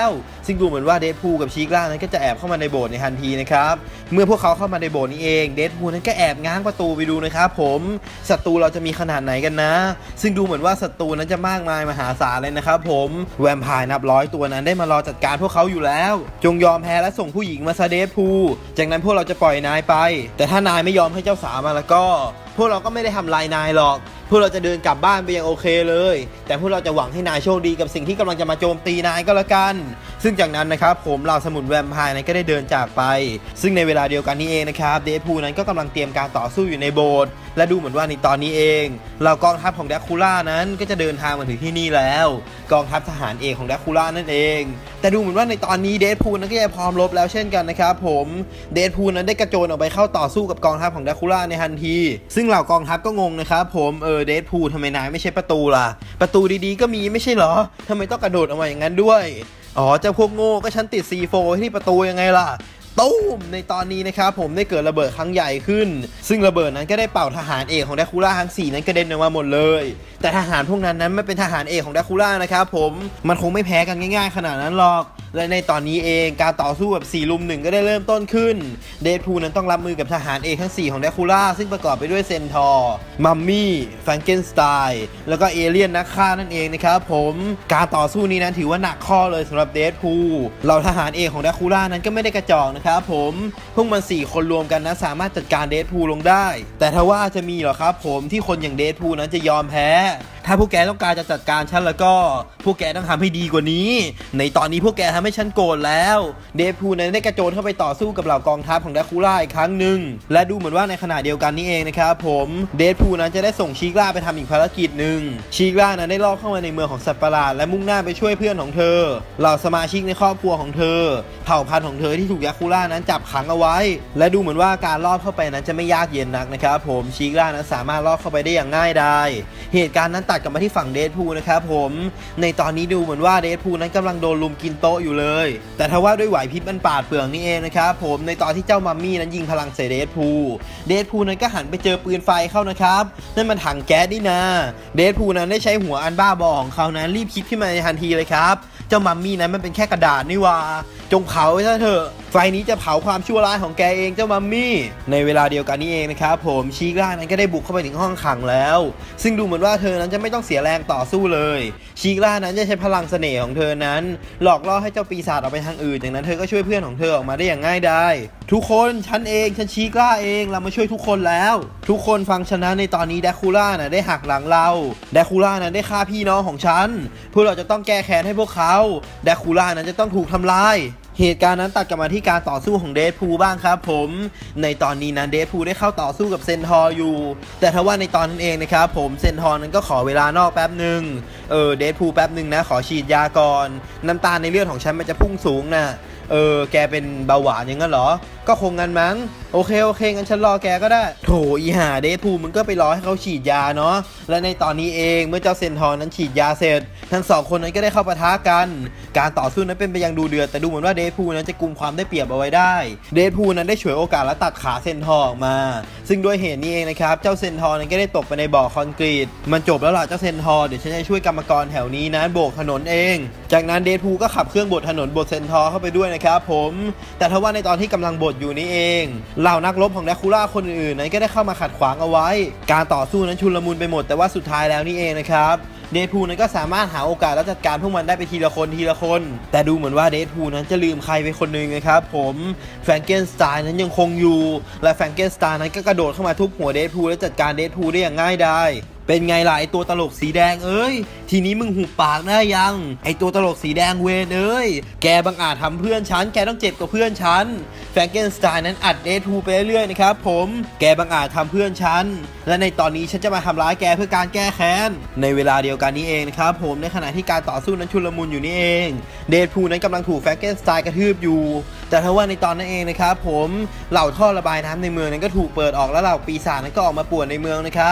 ซึ่งดูเหมือนว่าเดดพูลกับชีกล่านั้นก็จะแอบเข้ามาในโบสถ์ในทันทีนะครับเมื่อพวกเขาเข้ามาในโบสถ์นี้เองเดดพูลนั้นก็แอบง้างประตูไปดูนะครับผมศัตรูเราจะมีขนาดไหนกันนะซึ่งดูเหมือนว่าศัตรูนั้นจะมากมายมหาศาลเลยนะครับผมแวมไพร์นับร้อยตัวนั้นได้มารอจัดการพวกเขาอยู่แล้วจงยอมแพ้และส่งผู้หญิงมาซะเดดพูลจากนั้นพวกเราจะปล่อยนายไปแต่ถ้านายไม่ยอมให้เจ้าสาวมาแล้วก็พวกเราก็ไม่ได้ทำลายนายหรอกพวกเราจะเดินกลับบ้านไปยังโอเคเลยแต่พวกเราจะหวังให้นายโชคดีกับสิ่งที่กำลังจะมาโจมตีนายก็แล้วกันซึ่งจากนั้นนะครับผมเหล่าสมุนแวมไพร์นั้นก็ได้เดินจากไปซึ่งในเวลาเดียวกันนี้เองนะครับเดดพูลนั้นก็กำลังเตรียมการต่อสู้อยู่ในโบสถ์และดูเหมือนว่าในตอนนี้เองเหล่ากองทัพของแดคูล่านั้นก็จะเดินทางมาถึงที่นี่แล้วกองทัพทหารเอกของแดคูล่านั่นเองแต่ดูเหมือนว่าในตอนนี้เดดพูลนั้นก็จะพร้อมรบแล้วเช่นกันนะครับผมเดดพูลนั้นได้กระโจนออกไปเข้าต่อสู้กับกองทัพของแดคูล่าในทันทีซึ่งเหล่ากองทัพก็งงนะครับผมเออเดดพูลทำไมนายไม่ใช่ประตูล่ะประตูดีๆก็มีไม่ใช่เหรอทำไมต้องกระโดดออกมาอย่างนั้นด้วยอ๋อเจ้าพวกโง่ก็ฉันติด ซี โฟร์ ที่ประตูยังไงล่ะตุ้มในตอนนี้นะครับผมได้เกิดระเบิดครั้งใหญ่ขึ้นซึ่งระเบิดนั้นก็ได้เป่าทหารเอกของแดคูล่าทั้งสี่นั้นกระเด็นออกมาหมดเลยแต่ทหารพวกนั้นนั้นไม่เป็นทหารเอกของแดคูล่านะครับผมมันคงไม่แพ้กันง่ายๆขนาดนั้นหรอกและในตอนนี้เองการต่อสู้แบบสี่ลุมหนึ่งก็ได้เริ่มต้นขึ้นเดดพูลนั้นต้องรับมือกับทหารเอกทั้งสี่ของแดคูล่าซึ่งประกอบไปด้วยเซนทอร์มัมมี่แฟรงเกนสไตน์แล้วก็เอเลี่ยนนักฆ่านั่นเองนะครับผมการต่อสู้นี้นั้นถือว่าหนักข้อเลยสำหรับเดดพูลเราทหารเอกของแดคูล่านั้นก็ไม่ได้กระจอกนะครับผมพวกมันสี่คนรวมกันนะสามารถจัดการเดดพูลลงได้แต่ถ้าว่าจะมีเหรอครับผมที่คนอย่างเดดพูลนั้นจะยอมแพ้ถ้าพวกแกต้องการจะจัดการฉันแล้วก็พวกแกต้องทำให้ดีกว่านี้ในตอนนี้พวกแกทำให้ฉันโกรธแล้วเดดพูลนั้นได้กระโจนเข้าไปต่อสู้กับเหล่ากองทัพของแดคูล่าอีกครั้งหนึ่งและดูเหมือนว่าในขณะเดียวกันนี้เองนะครับผมเดดพูลนั้นจะได้ส่งชีกล่าไปทำอีกภารกิจหนึ่งชีกล่านั้นได้ลอบเข้ามาในเมืองของสัตว์ประหลาดและมุ่งหน้าไปช่วยเพื่อนของเธอเหล่าสมาชิกในครอบครัวของเธอเผ่าพันธุ์ของเธอที่ถูกแดคูล่านั้นจับขังเอาไว้และดูเหมือนว่าการลอบเข้าไปนั้นจะไม่ยากเย็นนักนะครับผมชีกล่านั้นสามารถลอบเข้าไปได้อย่างง่ายดายเหตุการณ์นั้นตัดกลับมาที่ฝั่งเดดพูลนะครับผมในตอนนี้ดูเหมือนว่าเดดพูลนั้นกำลังโดนลุมกินโต๊ะอยู่เลยแต่ถ้าว่าด้วยไหวพริบอันปราดเปรื่องนี่เองนะครับผมในตอนที่เจ้ามัมมี่นั้นยิงพลังใส่เดดพูลเดดพูลนั้นก็หันไปเจอปืนไฟเข้านะครับนั่นมันถังแก๊สนี่นะเดดพูลนั้นได้ใช้หัวอันบ้าบอของเขานั้นรีบคิดขึ้นมาในทันทีเลยครับเจ้ามัมมี่นั้นมันเป็นแค่กระดาษนี่ว่าจงเผาซะเถอะไฟนี้จะเผาความชั่วร้ายของแกเองเจ้ามัมมี่ในเวลาเดียวกันนี้เองนะครับผมชีกล่านั้นก็ได้บุกเข้าไปถึงห้องขังแล้วซึ่งดูเหมือนว่าเธอนั้นจะไม่ต้องเสียแรงต่อสู้เลยชีกล่านั้นจะใช้พลังเสน่ห์ของเธอนั้นหลอกล่อให้เจ้าปีศาจออกไปทางอื่นจากนั้นเธอก็ช่วยเพื่อนของเธอออกมาได้อย่างง่ายดายทุกคนฉันเองฉันชีกล่าเองเรามาช่วยทุกคนแล้วทุกคนฟังฉันนะในตอนนี้แดคูล่าน่ะได้หักหลังเราแดคูล่านั้นได้ฆ่าพี่น้องของฉันพวกเราจะต้องแก้แค้นให้พวกเขาแดคูล่านั้นจะต้องถูกทำลายเหตุการณ์นั้นตัดกลับมาที่การต่อสู้ของเดดพูลบ้างครับผมในตอนนี้นั้นเดดพูลได้เข้าต่อสู้กับเซนทอร์อยู่แต่ทว่าในตอนนั้นเองนะครับผมเซนทอร์นั้นก็ขอเวลานอกแป๊บหนึ่งเออเดดพูลแป๊บหนึ่งนะขอฉีดยาก่อนน้ำตาลในเลือดของฉันมันจะพุ่งสูงนะเออแกเป็นเบาหวานอย่างนั้นเหรอก็คงงั้นมั้งโอเคโอเคงั้นฉันรอแกก็ได้โถอีห่าเดดพูลมึงก็ไปรอให้เขาฉีดยาเนาะและในตอนนี้เองเมื่อเจ้าเซนทอร์นั้นฉีดยาเสร็จทั้งสองคนนั้นก็ได้เข้าปะทะกันการต่อสู้นั้นเป็นไปอย่างดูเดือดแต่ดูเหมือนว่าเดดพูลนั้นจะกุมความได้เปรียบเอาไว้ได้เดดพูลนั้นได้ฉวยโอกาสและตัดขาเซนทอร์ออกมาซึ่งด้วยเหตุนี้เองนะครับเจ้าเซนทอร์นั้นก็ได้ตกไปในบ่อคอนกรีตมันจบแล้วล่ะเจ้าเซนทอร์เดี๋ยวฉันจะช่วยกรรมกรแถวนี้นั้นโบกถนนเองจากนั้นเดดพูลก็ขับเครื่องบดถนนบดเซนทอร์เข้าไปด้วยนะครับผมแต่ทว่าในตอนที่กำลังบดอยู่นี้เองเหล่านักรบของแดคูล่าคนอื่นๆนั้นก็ได้เข้ามาขัดขวางเอาไว้การต่อสู้นั้นชุลมุนไปหมดแต่ว่าสุดท้ายแล้วนี่เองนะครับเดดพูลนั้นก็สามารถหาโอกาสและจัดการพวกมันได้ไปทีละคนทีละคนแต่ดูเหมือนว่าเดดพูลนั้นจะลืมใครไปคนหนึ่งนะครับผมแฟรงเกนสไตน์นั้นยังคงอยู่และแฟรงเกนสไตน์นั้นก็กระโดดเข้ามาทุบหัวเดดพูลและจัดการเดดพูลได้อย่างง่ายดายเป็นไงล่ะไอตัวตลกสีแดงเอ้ยทีนี้มึงหุบปากได้ยังไอตัวตลกสีแดงเวนเอ้ยแกบังอาจทำเพื่อนฉันแกต้องเจ็บกว่าเพื่อนฉันแฟรงเกนสไตน์นั้นอัดเดดพูลไปเรื่อยๆนะครับผมแกบังอาจทำเพื่อนฉันและในตอนนี้ฉันจะมาทำร้ายแกเพื่อการแก้แค้นในเวลาเดียวกันนี้เองนะครับผมในขณะที่การต่อสู้นั้นชุลมุนอยู่นี่เองเดดพูลนั้นกำลังถูกแฟรงเกนสไตน์กระทืบอยู่แต่ถ้าว่าในตอนนั้นเองนะครับผมเหล่าท่อระบายน้ำในเมืองนั้นก็ถูกเปิดออกแล้วเหล่าปีศาจนั้นก็ออกมาป่วนในเมืองนะครับ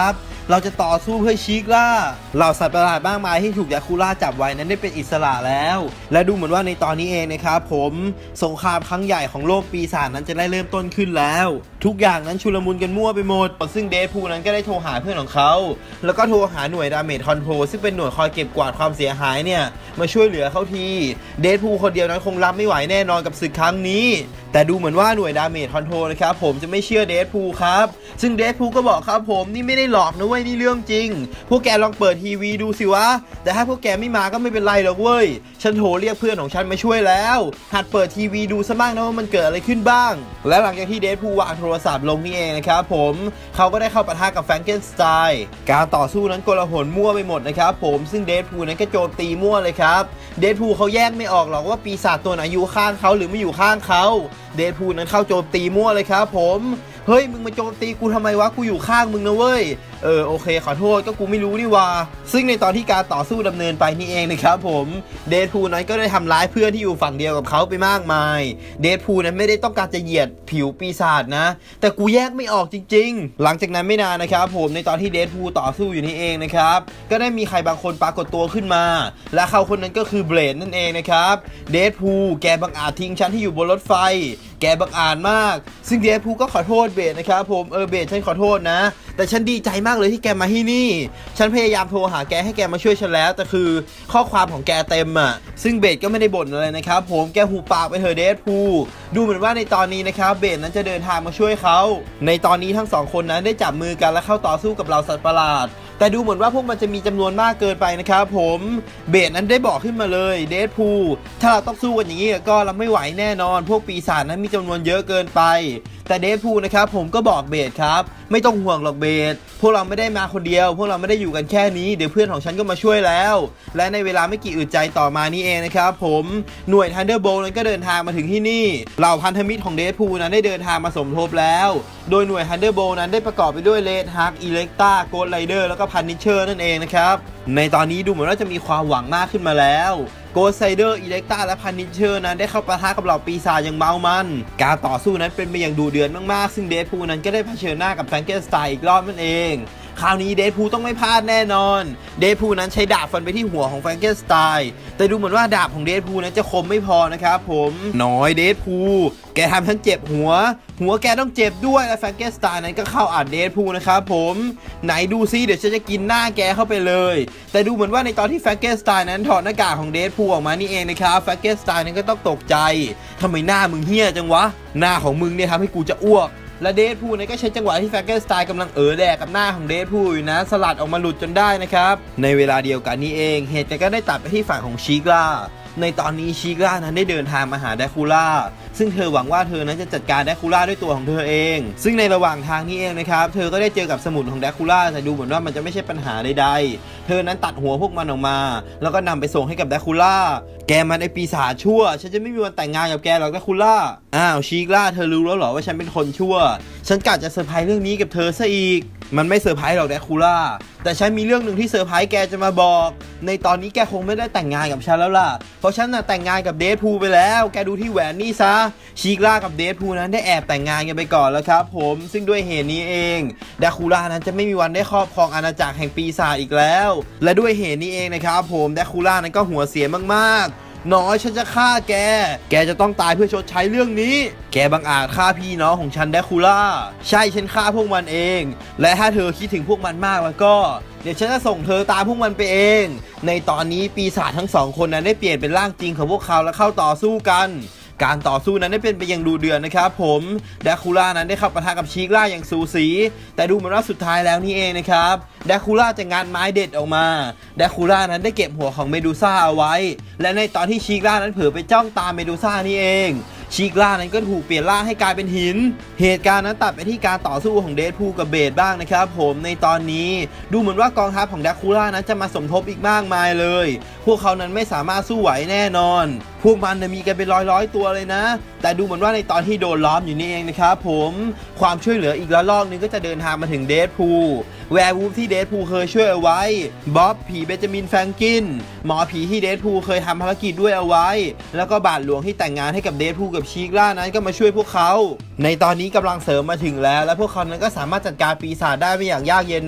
เราจะต่อสู้เพื่อชิกล่าเหล่าสัตว์ประหลาดมากมายที่ถูกแดคูล่าจับไว้นั้นได้เป็นอิสระแล้วและดูเหมือนว่าในตอนนี้เองนะครับผมสงครามครั้งใหญ่ของโลกปีศาจนั้นจะได้เริ่มต้นขึ้นแล้วทุกอย่างนั้นชุลมุนกันมั่วไปหมดซึ่งเดดพูลนั้นก็ได้โทรหาเพื่อนของเขาแล้วก็โทรหาหน่วยดาเมจคอนโทรลซึ่งเป็นหน่วยคอยเก็บกวาดความเสียหายเนี่ยมาช่วยเหลือเขาทีเดดพูลคนเดียวนั้นคงรับไม่ไหวแน่นอนกับศึกครั้งนี้แต่ดูเหมือนว่าหน่วยดาเมจคอนโทรลนะครับผมจะไม่เชื่อเดดพูลครับซึ่งเดดพูลก็บอกครับผมนี่ไม่ได้หลอกนะเว้ยนี่เรื่องจริงพวกแกลองเปิดทีวีดูสิวะแต่ถ้าพวกแกไม่มาก็ไม่เป็นไรหรอกเว้ยฉันโทรเรียกเพื่อนของฉันมาช่วยแล้วหัดเปิดทีวีดูซะบ้างนะว่ามันเกิดอะไรขึ้นบ้างและหลังจากที่เดดพูลวางโทรศัพท์ลงนี่เองนะครับผมเขาก็ได้เข้าปะทะกับแฟรงเกนสไตน์การต่อสู้นั้นโกลาหลมั่วไปหมดนะครับผมซึ่งเดดพูลนั้นก็โจมตีมั่วเลยครับเดดพูลเขาแยกไม่ออกหรอกว่าปีศาจตัวไหนอยู่ข้างเขาหรือไม่อยู่ข้างเขาเดดพูลนั้นเข้าโจมตีมั่วเลยครับผมเฮ้ยมึงมาโจมตีกูทำไมวะกูอยู่ข้างมึงนะเว้ยเออโอเคขอโทษก็กูไม่รู้นี่ว่าซึ่งในตอนที่การต่อสู้ดำเนินไปนี่เองนะครับผมเดดพูลนั้นก็ได้ทำร้ายเพื่อนที่อยู่ฝั่งเดียวกับเขาไปมากมายเดดพูลนั้นไม่ได้ต้องการจะเหยียดผิวปีศาจนะแต่กูแยกไม่ออกจริงๆหลังจากนั้นไม่นานนะครับผมในตอนที่เดดพูลต่อสู้อยู่นี่เองนะครับก็ได้มีใครบางคนปรากฏตัวขึ้นมาและเขาคนนั้นก็คือเบลดนั่นเองนะครับเดดพูลแกบังอาจทิ้งฉันที่อยู่บนรถไฟแกบังอาจมากซึ่งเดดพูลก็ขอโทษเบลดนะครับผมเออเบลดฉันขอโทษนะแต่ฉันดีใจมากเลยที่แกมาที่นี่ฉันพยายามโทรหาแกให้แกมาช่วยฉันแล้วแต่คือข้อความของแกเต็มอ่ะซึ่งเบลดก็ไม่ได้บ่นอะไรนะครับผมแกหูปากไปเถอะเดดพูลดูเหมือนว่าในตอนนี้นะครับเบลดนั้นจะเดินทางมาช่วยเขาในตอนนี้ทั้งสองคนนั้นได้จับมือกันและเข้าต่อสู้กับเหล่าสัตว์ประหลาดแต่ดูเหมือนว่าพวกมันจะมีจำนวนมากเกินไปนะครับผมเบลดนั้นได้บอกขึ้นมาเลยเดดพูลถ้าเราต้องสู้กันอย่างนี้ก็เราไม่ไหวแน่นอนพวกปีศาจนั้นมีจำนวนเยอะเกินไปแต่เดดพูลนะครับผมก็บอกเบลดครับไม่ต้องห่วงหรอกเบลดพวกเราไม่ได้มาคนเดียวพวกเราไม่ได้อยู่กันแค่นี้เดี๋ยวเพื่อนของฉันก็มาช่วยแล้วและในเวลาไม่กี่อึดใจต่อมานี้เองนะครับผมหน่วย Thunderbolt นั้นก็เดินทางมาถึงที่นี่เหล่าพันธมิตรของเดดพูลนั้นได้เดินทางมาสมทบแล้วโดยหน่วย Thunderbolt นั้นได้ประกอบไปด้วยเรดฮักอิเล็กต้าโกลด์ไรเดอร์แล้วก็พันนิเชอร์นั่นเองนะครับในตอนนี้ดูเหมือนว่าจะมีความหวังมากขึ้นมาแล้วโกลด์ไรเดอร์อิเล็กต้าและพันนิเชอร์นั้นได้เข้าปะทะกับเหล่าปีศาจอย่างเมามันการต่อสู้นั้นเป็นไปอย่างดุเดือดมากๆซึ่งเดดพูลนั้นก็ได้เผชิญหน้ากับแฟรงเกนสไตน์อีกรอบนั่นเองคราวนี้เดดพูลต้องไม่พลาดแน่นอนเดดพูลนั้นใช้ดาบฟันไปที่หัวของแฟรงเกนสไตน์แต่ดูเหมือนว่าดาบของเดดพูลนั้นจะคมไม่พอนะครับผมน้อยเดดพูลแกทำฉันเจ็บหัวหัวแกต้องเจ็บด้วยและแฟรงเกนสไตน์นั้นก็เข้าอัดเดดพูลนะครับผมไหนดูซิเดี๋ยวฉันจะกินหน้าแกเข้าไปเลยแต่ดูเหมือนว่าในตอนที่แฟรงเกนสไตน์นั้นถอดหน้ากากของเดดพูลออกมานี่เองนะครับแฟรงเกนสไตน์นั้นก็ต้องตกใจทำไมหน้ามึงเหี้ยจังวะหน้าของมึงเนี่ยทำให้กูจะอ้วกและเดดพูลเนี่ยก็ใช้จังหวะที่แฟรงเกนสไตน์กำลังเอ๋อแดกกับหน้าของเดดพูลอยู่นะสลัดออกมาหลุดจนได้นะครับในเวลาเดียวกันนี้เองเหตุการณ์ก็ได้ตัดไปที่ฝั่งของชิกล่าในตอนนี้ชิกล่านั้นได้เดินทางมาหาแดคูล่าซึ่งเธอหวังว่าเธอนั้นจะจัดการแดคูล่าด้วยตัวของเธอเองซึ่งในระหว่างทางนี้เองนะครับเธอก็ได้เจอกับสมุนของแดคูล่าแต่ดูเหมือนว่ามันจะไม่ใช่ปัญหาใดๆเธอนั้นตัดหัวพวกมันออกมาแล้วก็นำไปส่งให้กับแดคูล่าแกมันไอปีศาจชั่วฉันจะไม่มีวันแต่งงานกับแกหรอกแดคูล่าอ้าวชิกล่าเธอรู้แล้วเหรอว่าฉันเป็นคนชั่วฉันกะจะเซอร์ไพรส์เรื่องนี้กับเธอซะอีกมันไม่เซอร์ไพรส์หรอกแดคูล่าแต่ฉันมีเรื่องหนึ่งที่เซอร์ไพรส์แกจะมาบอกในตอนนี้แกคงไม่ได้แต่งงานกับฉันแล้วล่ะเพราะฉันน่ะแต่งงานกับเดดพูลไปแล้วแกดูที่แหวนนี่ซะชิกล่ากับเดดพูลนั้นได้แอบแต่งงานกันไปก่อนแล้วครับผมซึ่งด้วยเหตุนี้เองแดคูล่านั้นจะไม่มีวันได้ครอบครองอาณาจักรแห่งปีศาจอีกแล้วและด้วยเหตุนี้เองนะครับผมแดคูล่านั้นก็หัวเสียมากๆน้อยฉันจะฆ่าแกแกจะต้องตายเพื่อชดใช้เรื่องนี้แกบังอาจฆ่าพี่น้องของฉันแดคูล่าใช่ฉันฆ่าพวกมันเองและถ้าเธอคิดถึงพวกมันมากแล้วก็เดี๋ยวฉันจะส่งเธอตามพวกมันไปเองในตอนนี้ปีศาจทั้งสองคนนั้นได้เปลี่ยนเป็นร่างจริงของพวกเขาและเข้าต่อสู้กันการต่อสู้นั้นได้เป็นไปอย่างดุเดือดนะครับผมแดคูล่านั้นได้เข้าปะทะกับชิกล่าอย่างสูสีแต่ดูเหมือนว่าสุดท้ายแล้วนี่เองนะครับแดคูล่าจะงัดไม้เด็ดออกมาแดคูล่านั้นได้เก็บหัวของเมดูซ่าเอาไว้และในตอนที่ชิกล่านั้นเผลอไปจ้องตามเมดูซ่านี่เองชิกล่านั้นก็ถูกเปลี่ยนร่างให้กลายเป็นหินเหตุการณ์นั้นตัดไปที่การต่อสู้ของเดดพูลกับเบดบ้างนะครับผมในตอนนี้ดูเหมือนว่ากองทัพของแดคูล่านั้นจะมาสมทบอีกมากมายเลยพวกเขานั้นไม่สามารถสู้ไหวแน่นอนพวกมันมีกันเป็นร้อยๆตัวเลยนะแต่ดูเหมือนว่าในตอนที่โดนล้อมอยู่นี่เองนะครับผมความช่วยเหลืออีกระลอกนึงก็จะเดินทางมาถึงเดดพูลแวร์วูฟที่เดดพูลเคยช่วยเอาไว้บ๊อบผีเบนจามินแฟรงกินหมอผีที่เดดพูลเคยทำภารกิจด้วยเอาไว้แล้วก็บาทหลวงที่แต่งงานให้กับเดดพูลกับชิกล่านั้นก็มาช่วยพวกเขาในตอนนี้กำลังเสริมมาถึงแล้วและพวกเขานั้นก็สามารถจัดการปีศาจได้ไม่อย่างยากเย็นนัก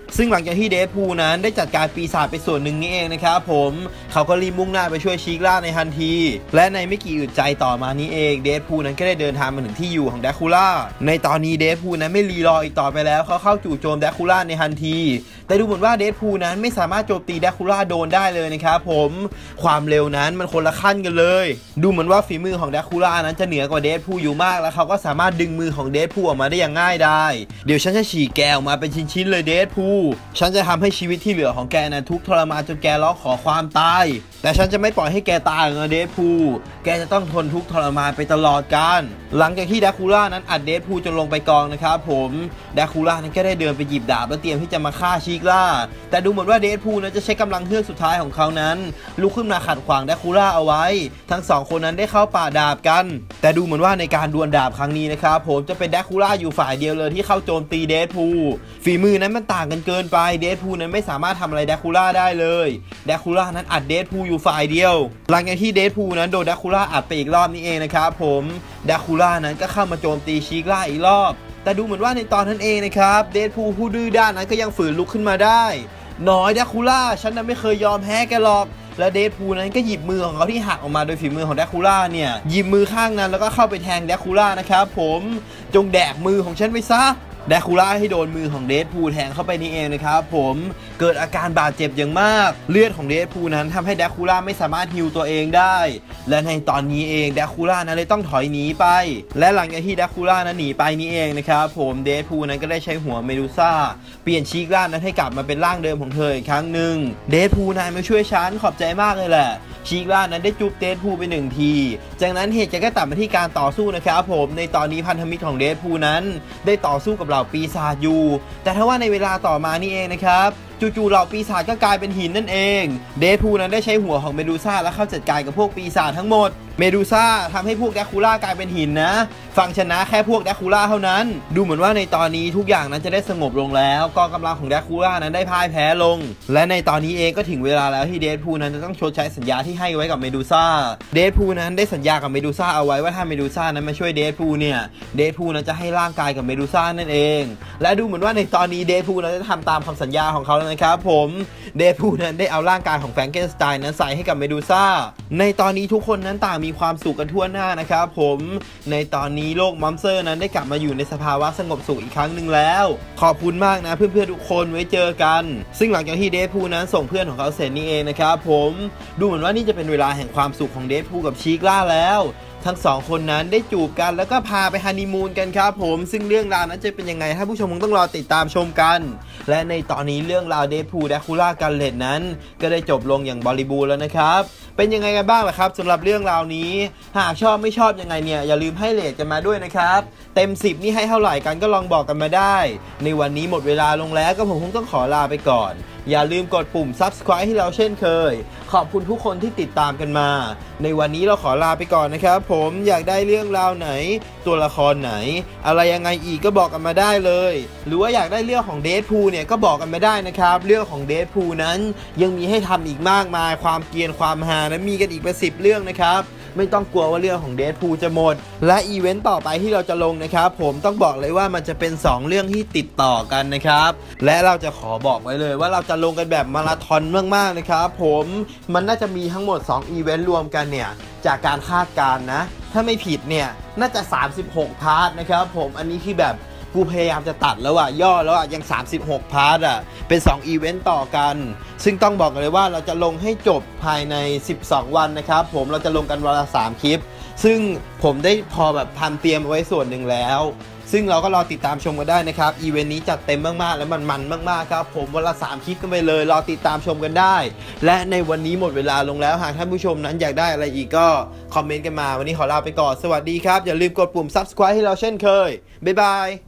ซึ่งหลังจากที่เดดพูลนั้นได้จัดการปีศาจไปส่วนหนึ่งนี้เองนะครับผมเขาก็รีบมุ่งหน้าไปช่วยชีกล่าในทันทีและในไม่กี่อึดใจต่อมานี้เองเดดพูลนั้นก็ได้เดินทางมาถึงที่อยู่ของแดคูล่าในตอนนี้เดดพูลนั้นไม่รีรออีกต่อไปแล้วเขาเข้าจู่โจมแดคูล่าในทันทีแต่ดูเหมือนว่าเดดพูลนั้นไม่สามารถโจมตีแดคูล่าโดนได้เลยนะครับผมความเร็วนั้นมันคนละขั้นกันเลยดูเหมือนว่าฝีมือของแดคูล่านั้นจะเหนือกว่าเดดพูลอยู่มากแล้วเขาก็สามารถดึงมือของเดดพูลออกมาได้อย่างง่ายได้เดี๋ยวฉันจะฉีกแกออกมาเป็นชิ้นๆเลยเดดพูลฉันจะทำให้ชีวิตที่เหลือของแกนั้นทุกข์ทรมานจนแกร้องขอความตายแต่ฉันจะไม่ปล่อยให้แกตายนะเดดพูลแกจะต้องทนทุกข์ทรมานไปตลอดกาลหลังจากที่แดคูล่านั้นอัดเดดพูลจนลงไปกองนะครับผมแดคูล่านั้นก็ได้เดินไปหยิบดาบแล้วเตรียมที่จะมาฆ่าชีกล่าแต่ดูเหมือนว่าเดดพูลนั้นจะใช้กำลังเฮือกสุดท้ายของเขานั้นลุกขึ้นมาขัดขวางแดคูล่าเอาไว้ทั้งสองคนนั้นได้เข้าป่าดาบกันแต่ดูเหมือนว่าในการดวลดาบครั้งนี้นะครับผมจะเป็นแดคูล่าอยู่ฝ่ายเดียวเลยที่เข้าโจมตีเดดพูลฝีมือนั้นมันต่างกันเกินไปเดดพูลนั้นไม่สามารถทำอะไรแดคูล่าได้เลยแดคูล่านั้นอัดเดดพูลอยู่ฝ่ายเดียวหลังจากที่เดดพูลนั้นโดนแดคูล่าอัดไปอีกรอบนี้เองนะครับผมแดคูล่านั้นก็เข้ามาโจมตีชีกล่าอีกรอบแต่ดูเหมือนว่าในตอนนั้นเองนะครับเดดพูลผู้ดื้อด้านนั้นก็ยังฝืนลุกขึ้นมาได้น้อยแดคูล่าฉันนั้นไม่เคยยอมแพ้แกหรอกและเดดพูลนั้นก็หยิบมือของเขาที่หักออกมาโดยฝีมือของแดคูล่าเนี่ยหยิบมือข้างนั้นแล้วก็เข้าไปแทงแดคูล่านะครับผมจงแดกมือของฉันไปซะแดคูล่าให้โดนมือของเดดพูลแทงเข้าไปนี่เองนะครับผมเกิดอาการบาดเจ็บอย่างมากเลือดของเดดพูลนั้นทำให้แดคูล่าไม่สามารถฮีลตัวเองได้และในตอนนี้เองแดคูล่านั้นเลยต้องถอยหนีไปและหลังจากที่แดคูล่านั้นหนีไปนี่เองนะครับผมเดดพูลนั้นก็ได้ใช้หัวเมดูซ่าเปลี่ยนชีกล่านั้นให้กลับมาเป็นร่างเดิมของเธออีกครั้งหนึ่งเดดพูลนายมาช่วยฉันขอบใจมากเลยแหละชีกล่านั้นได้จุ๊บเดดพูลไปหนึ่งทีจากนั้นเหตุการณ์ก็ตัดมาที่การต่อสู้นะครับผมในตอนนี้พันธมิตรของเดดพูลนั้นได้ต่อสู้กับเหล่าปีศาจอยู่แต่ถ้าว่าในเวลาต่อมานี่เองนะครับจู่ๆเหล่าปีศาจก็กลายเป็นหินนั่นเองเดดพูลนั้นได้ใช้หัวของเมดูซ่าและเข้าจัดการกับพวกปีศาจทั้งหมดเมดูซ่าทำให้พวกแดคูล่ากลายเป็นหินนะฟังชนะแค่พวกแดคูล่าเท่านั้นดูเหมือนว่าในตอนนี้ทุกอย่างนั้นจะได้สงบลงแล้วกองกำลังของแดคูล่านั้นได้พ่ายแพ้ลงและในตอนนี้เองก็ถึงเวลาแล้วที่เดดพูลนั้นจะต้องชดใช้สัญญาที่ให้ไว้กับเมดูซ่าเดดพูลนั้นได้สัญญากับเมดูซ่าเอาไว้ว่าถ้าเมดูซ่านั้นมาช่วยเดดพูลเนี่ยเดดพูลนั้นจะให้ร่างกายกับเมดูซ่านั่นเองและดูเหมือนว่าในตอนนี้เดดพูลนั้นจะทำตามคำสัญญาของเขาแล้วนะครับผมเดดพูลนั้นได้เอาร่างกายของแฟรงเกนสไตน์นั้นใส่ให้กับเมดูซ่าในตอนนี้ทุกคนนั้นต่างมีความสุขกันทั่วหน้านะครับผมในตอนนี้โลกมอนสเตอร์นั้นได้กลับมาอยู่ในสภาวะสงบสุขอีกครั้งหนึ่งแล้วขอบคุณมากนะเพื่อนๆทุกคนไว้เจอกันซึ่งหลังจากที่เดดพูลนั้นส่งเพื่อนของเขาเสร็จนี่เองนะครับผมดูเหมือนว่านี่จะเป็นเวลาแห่งความสุขของเดดพูลกับชีกล่าแล้วทั้งสองคนนั้นได้จูบกันแล้วก็พาไปฮันนีมูนกันครับผมซึ่งเรื่องราวนั้นจะเป็นยังไงถ้าผู้ชมคงต้องรอติดตามชมกันและในตอนนี้เรื่องราวเดดพูลแดคูล่ากันเลดนั้นก็ได้จบลงอย่างบริบูรณ์แล้วนะครับเป็นยังไงกันบ้างล่ะครับสำหรับเรื่องราวนี้หากชอบไม่ชอบยังไงเนี่ยอย่าลืมให้เรทกันมาด้วยนะครับเต็มสิบนี่ให้เท่าไหร่กันก็ลองบอกกันมาได้ในวันนี้หมดเวลาลงแล้วก็ผมคงต้องขอลาไปก่อนอย่าลืมกดปุ่ม ซับสไครบ์ ให้เราเช่นเคยขอบคุณทุกคนที่ติดตามกันมาในวันนี้เราขอลาไปก่อนนะครับผมอยากได้เรื่องราวไหนตัวละครไหนอะไรยังไงอีกก็บอกกันมาได้เลยหรือว่าอยากได้เรื่องของเดดพูลเนี่ยก็บอกกันมาได้นะครับเรื่องของเดดพูลนั้นยังมีให้ทำอีกมากมายความเกรียนความฮานั้นมีกันอีกเป็นสิบเรื่องนะครับไม่ต้องกลัวว่าเรื่องของเดดพูลจะหมดและอีเวนต์ต่อไปที่เราจะลงนะครับผมต้องบอกเลยว่ามันจะเป็นสองเรื่องที่ติดต่อกันนะครับและเราจะขอบอกไว้เลยว่าเราจะลงกันแบบมาราธอนมากๆนะครับผมมันน่าจะมีทั้งหมดสองอีเวนต์รวมกันเนี่ยจากการคาดการณ์นะถ้าไม่ผิดเนี่ยน่าจะสามสิบหกพาร์ทนะครับผมอันนี้คือแบบกูพยายามจะตัดแล้วอะย่อแล้วอะยังสามสิบหกพาร์ทอะเป็นสองอีเวนต์ต่อกันซึ่งต้องบอกเลยว่าเราจะลงให้จบภายในสิบสองวันนะครับผมเราจะลงกันวันละสามคลิปซึ่งผมได้พอแบบทำเตรียมไว้ส่วนหนึ่งแล้วซึ่งเราก็รอติดตามชมกันได้นะครับอีเวนต์นี้จัดเต็มมากๆและมันมันมากๆครับผมวันละสามคลิปกันไปเลยรอติดตามชมกันได้และในวันนี้หมดเวลาลงแล้วหากท่านผู้ชมนั้นอยากได้อะไรอีกก็คอมเมนต์กันมาวันนี้ขอลาไปก่อนสวัสดีครับอย่าลืมกดปุ่ม ซับสไครบ์ ให้เราเช่นเคยบ๊ายบาย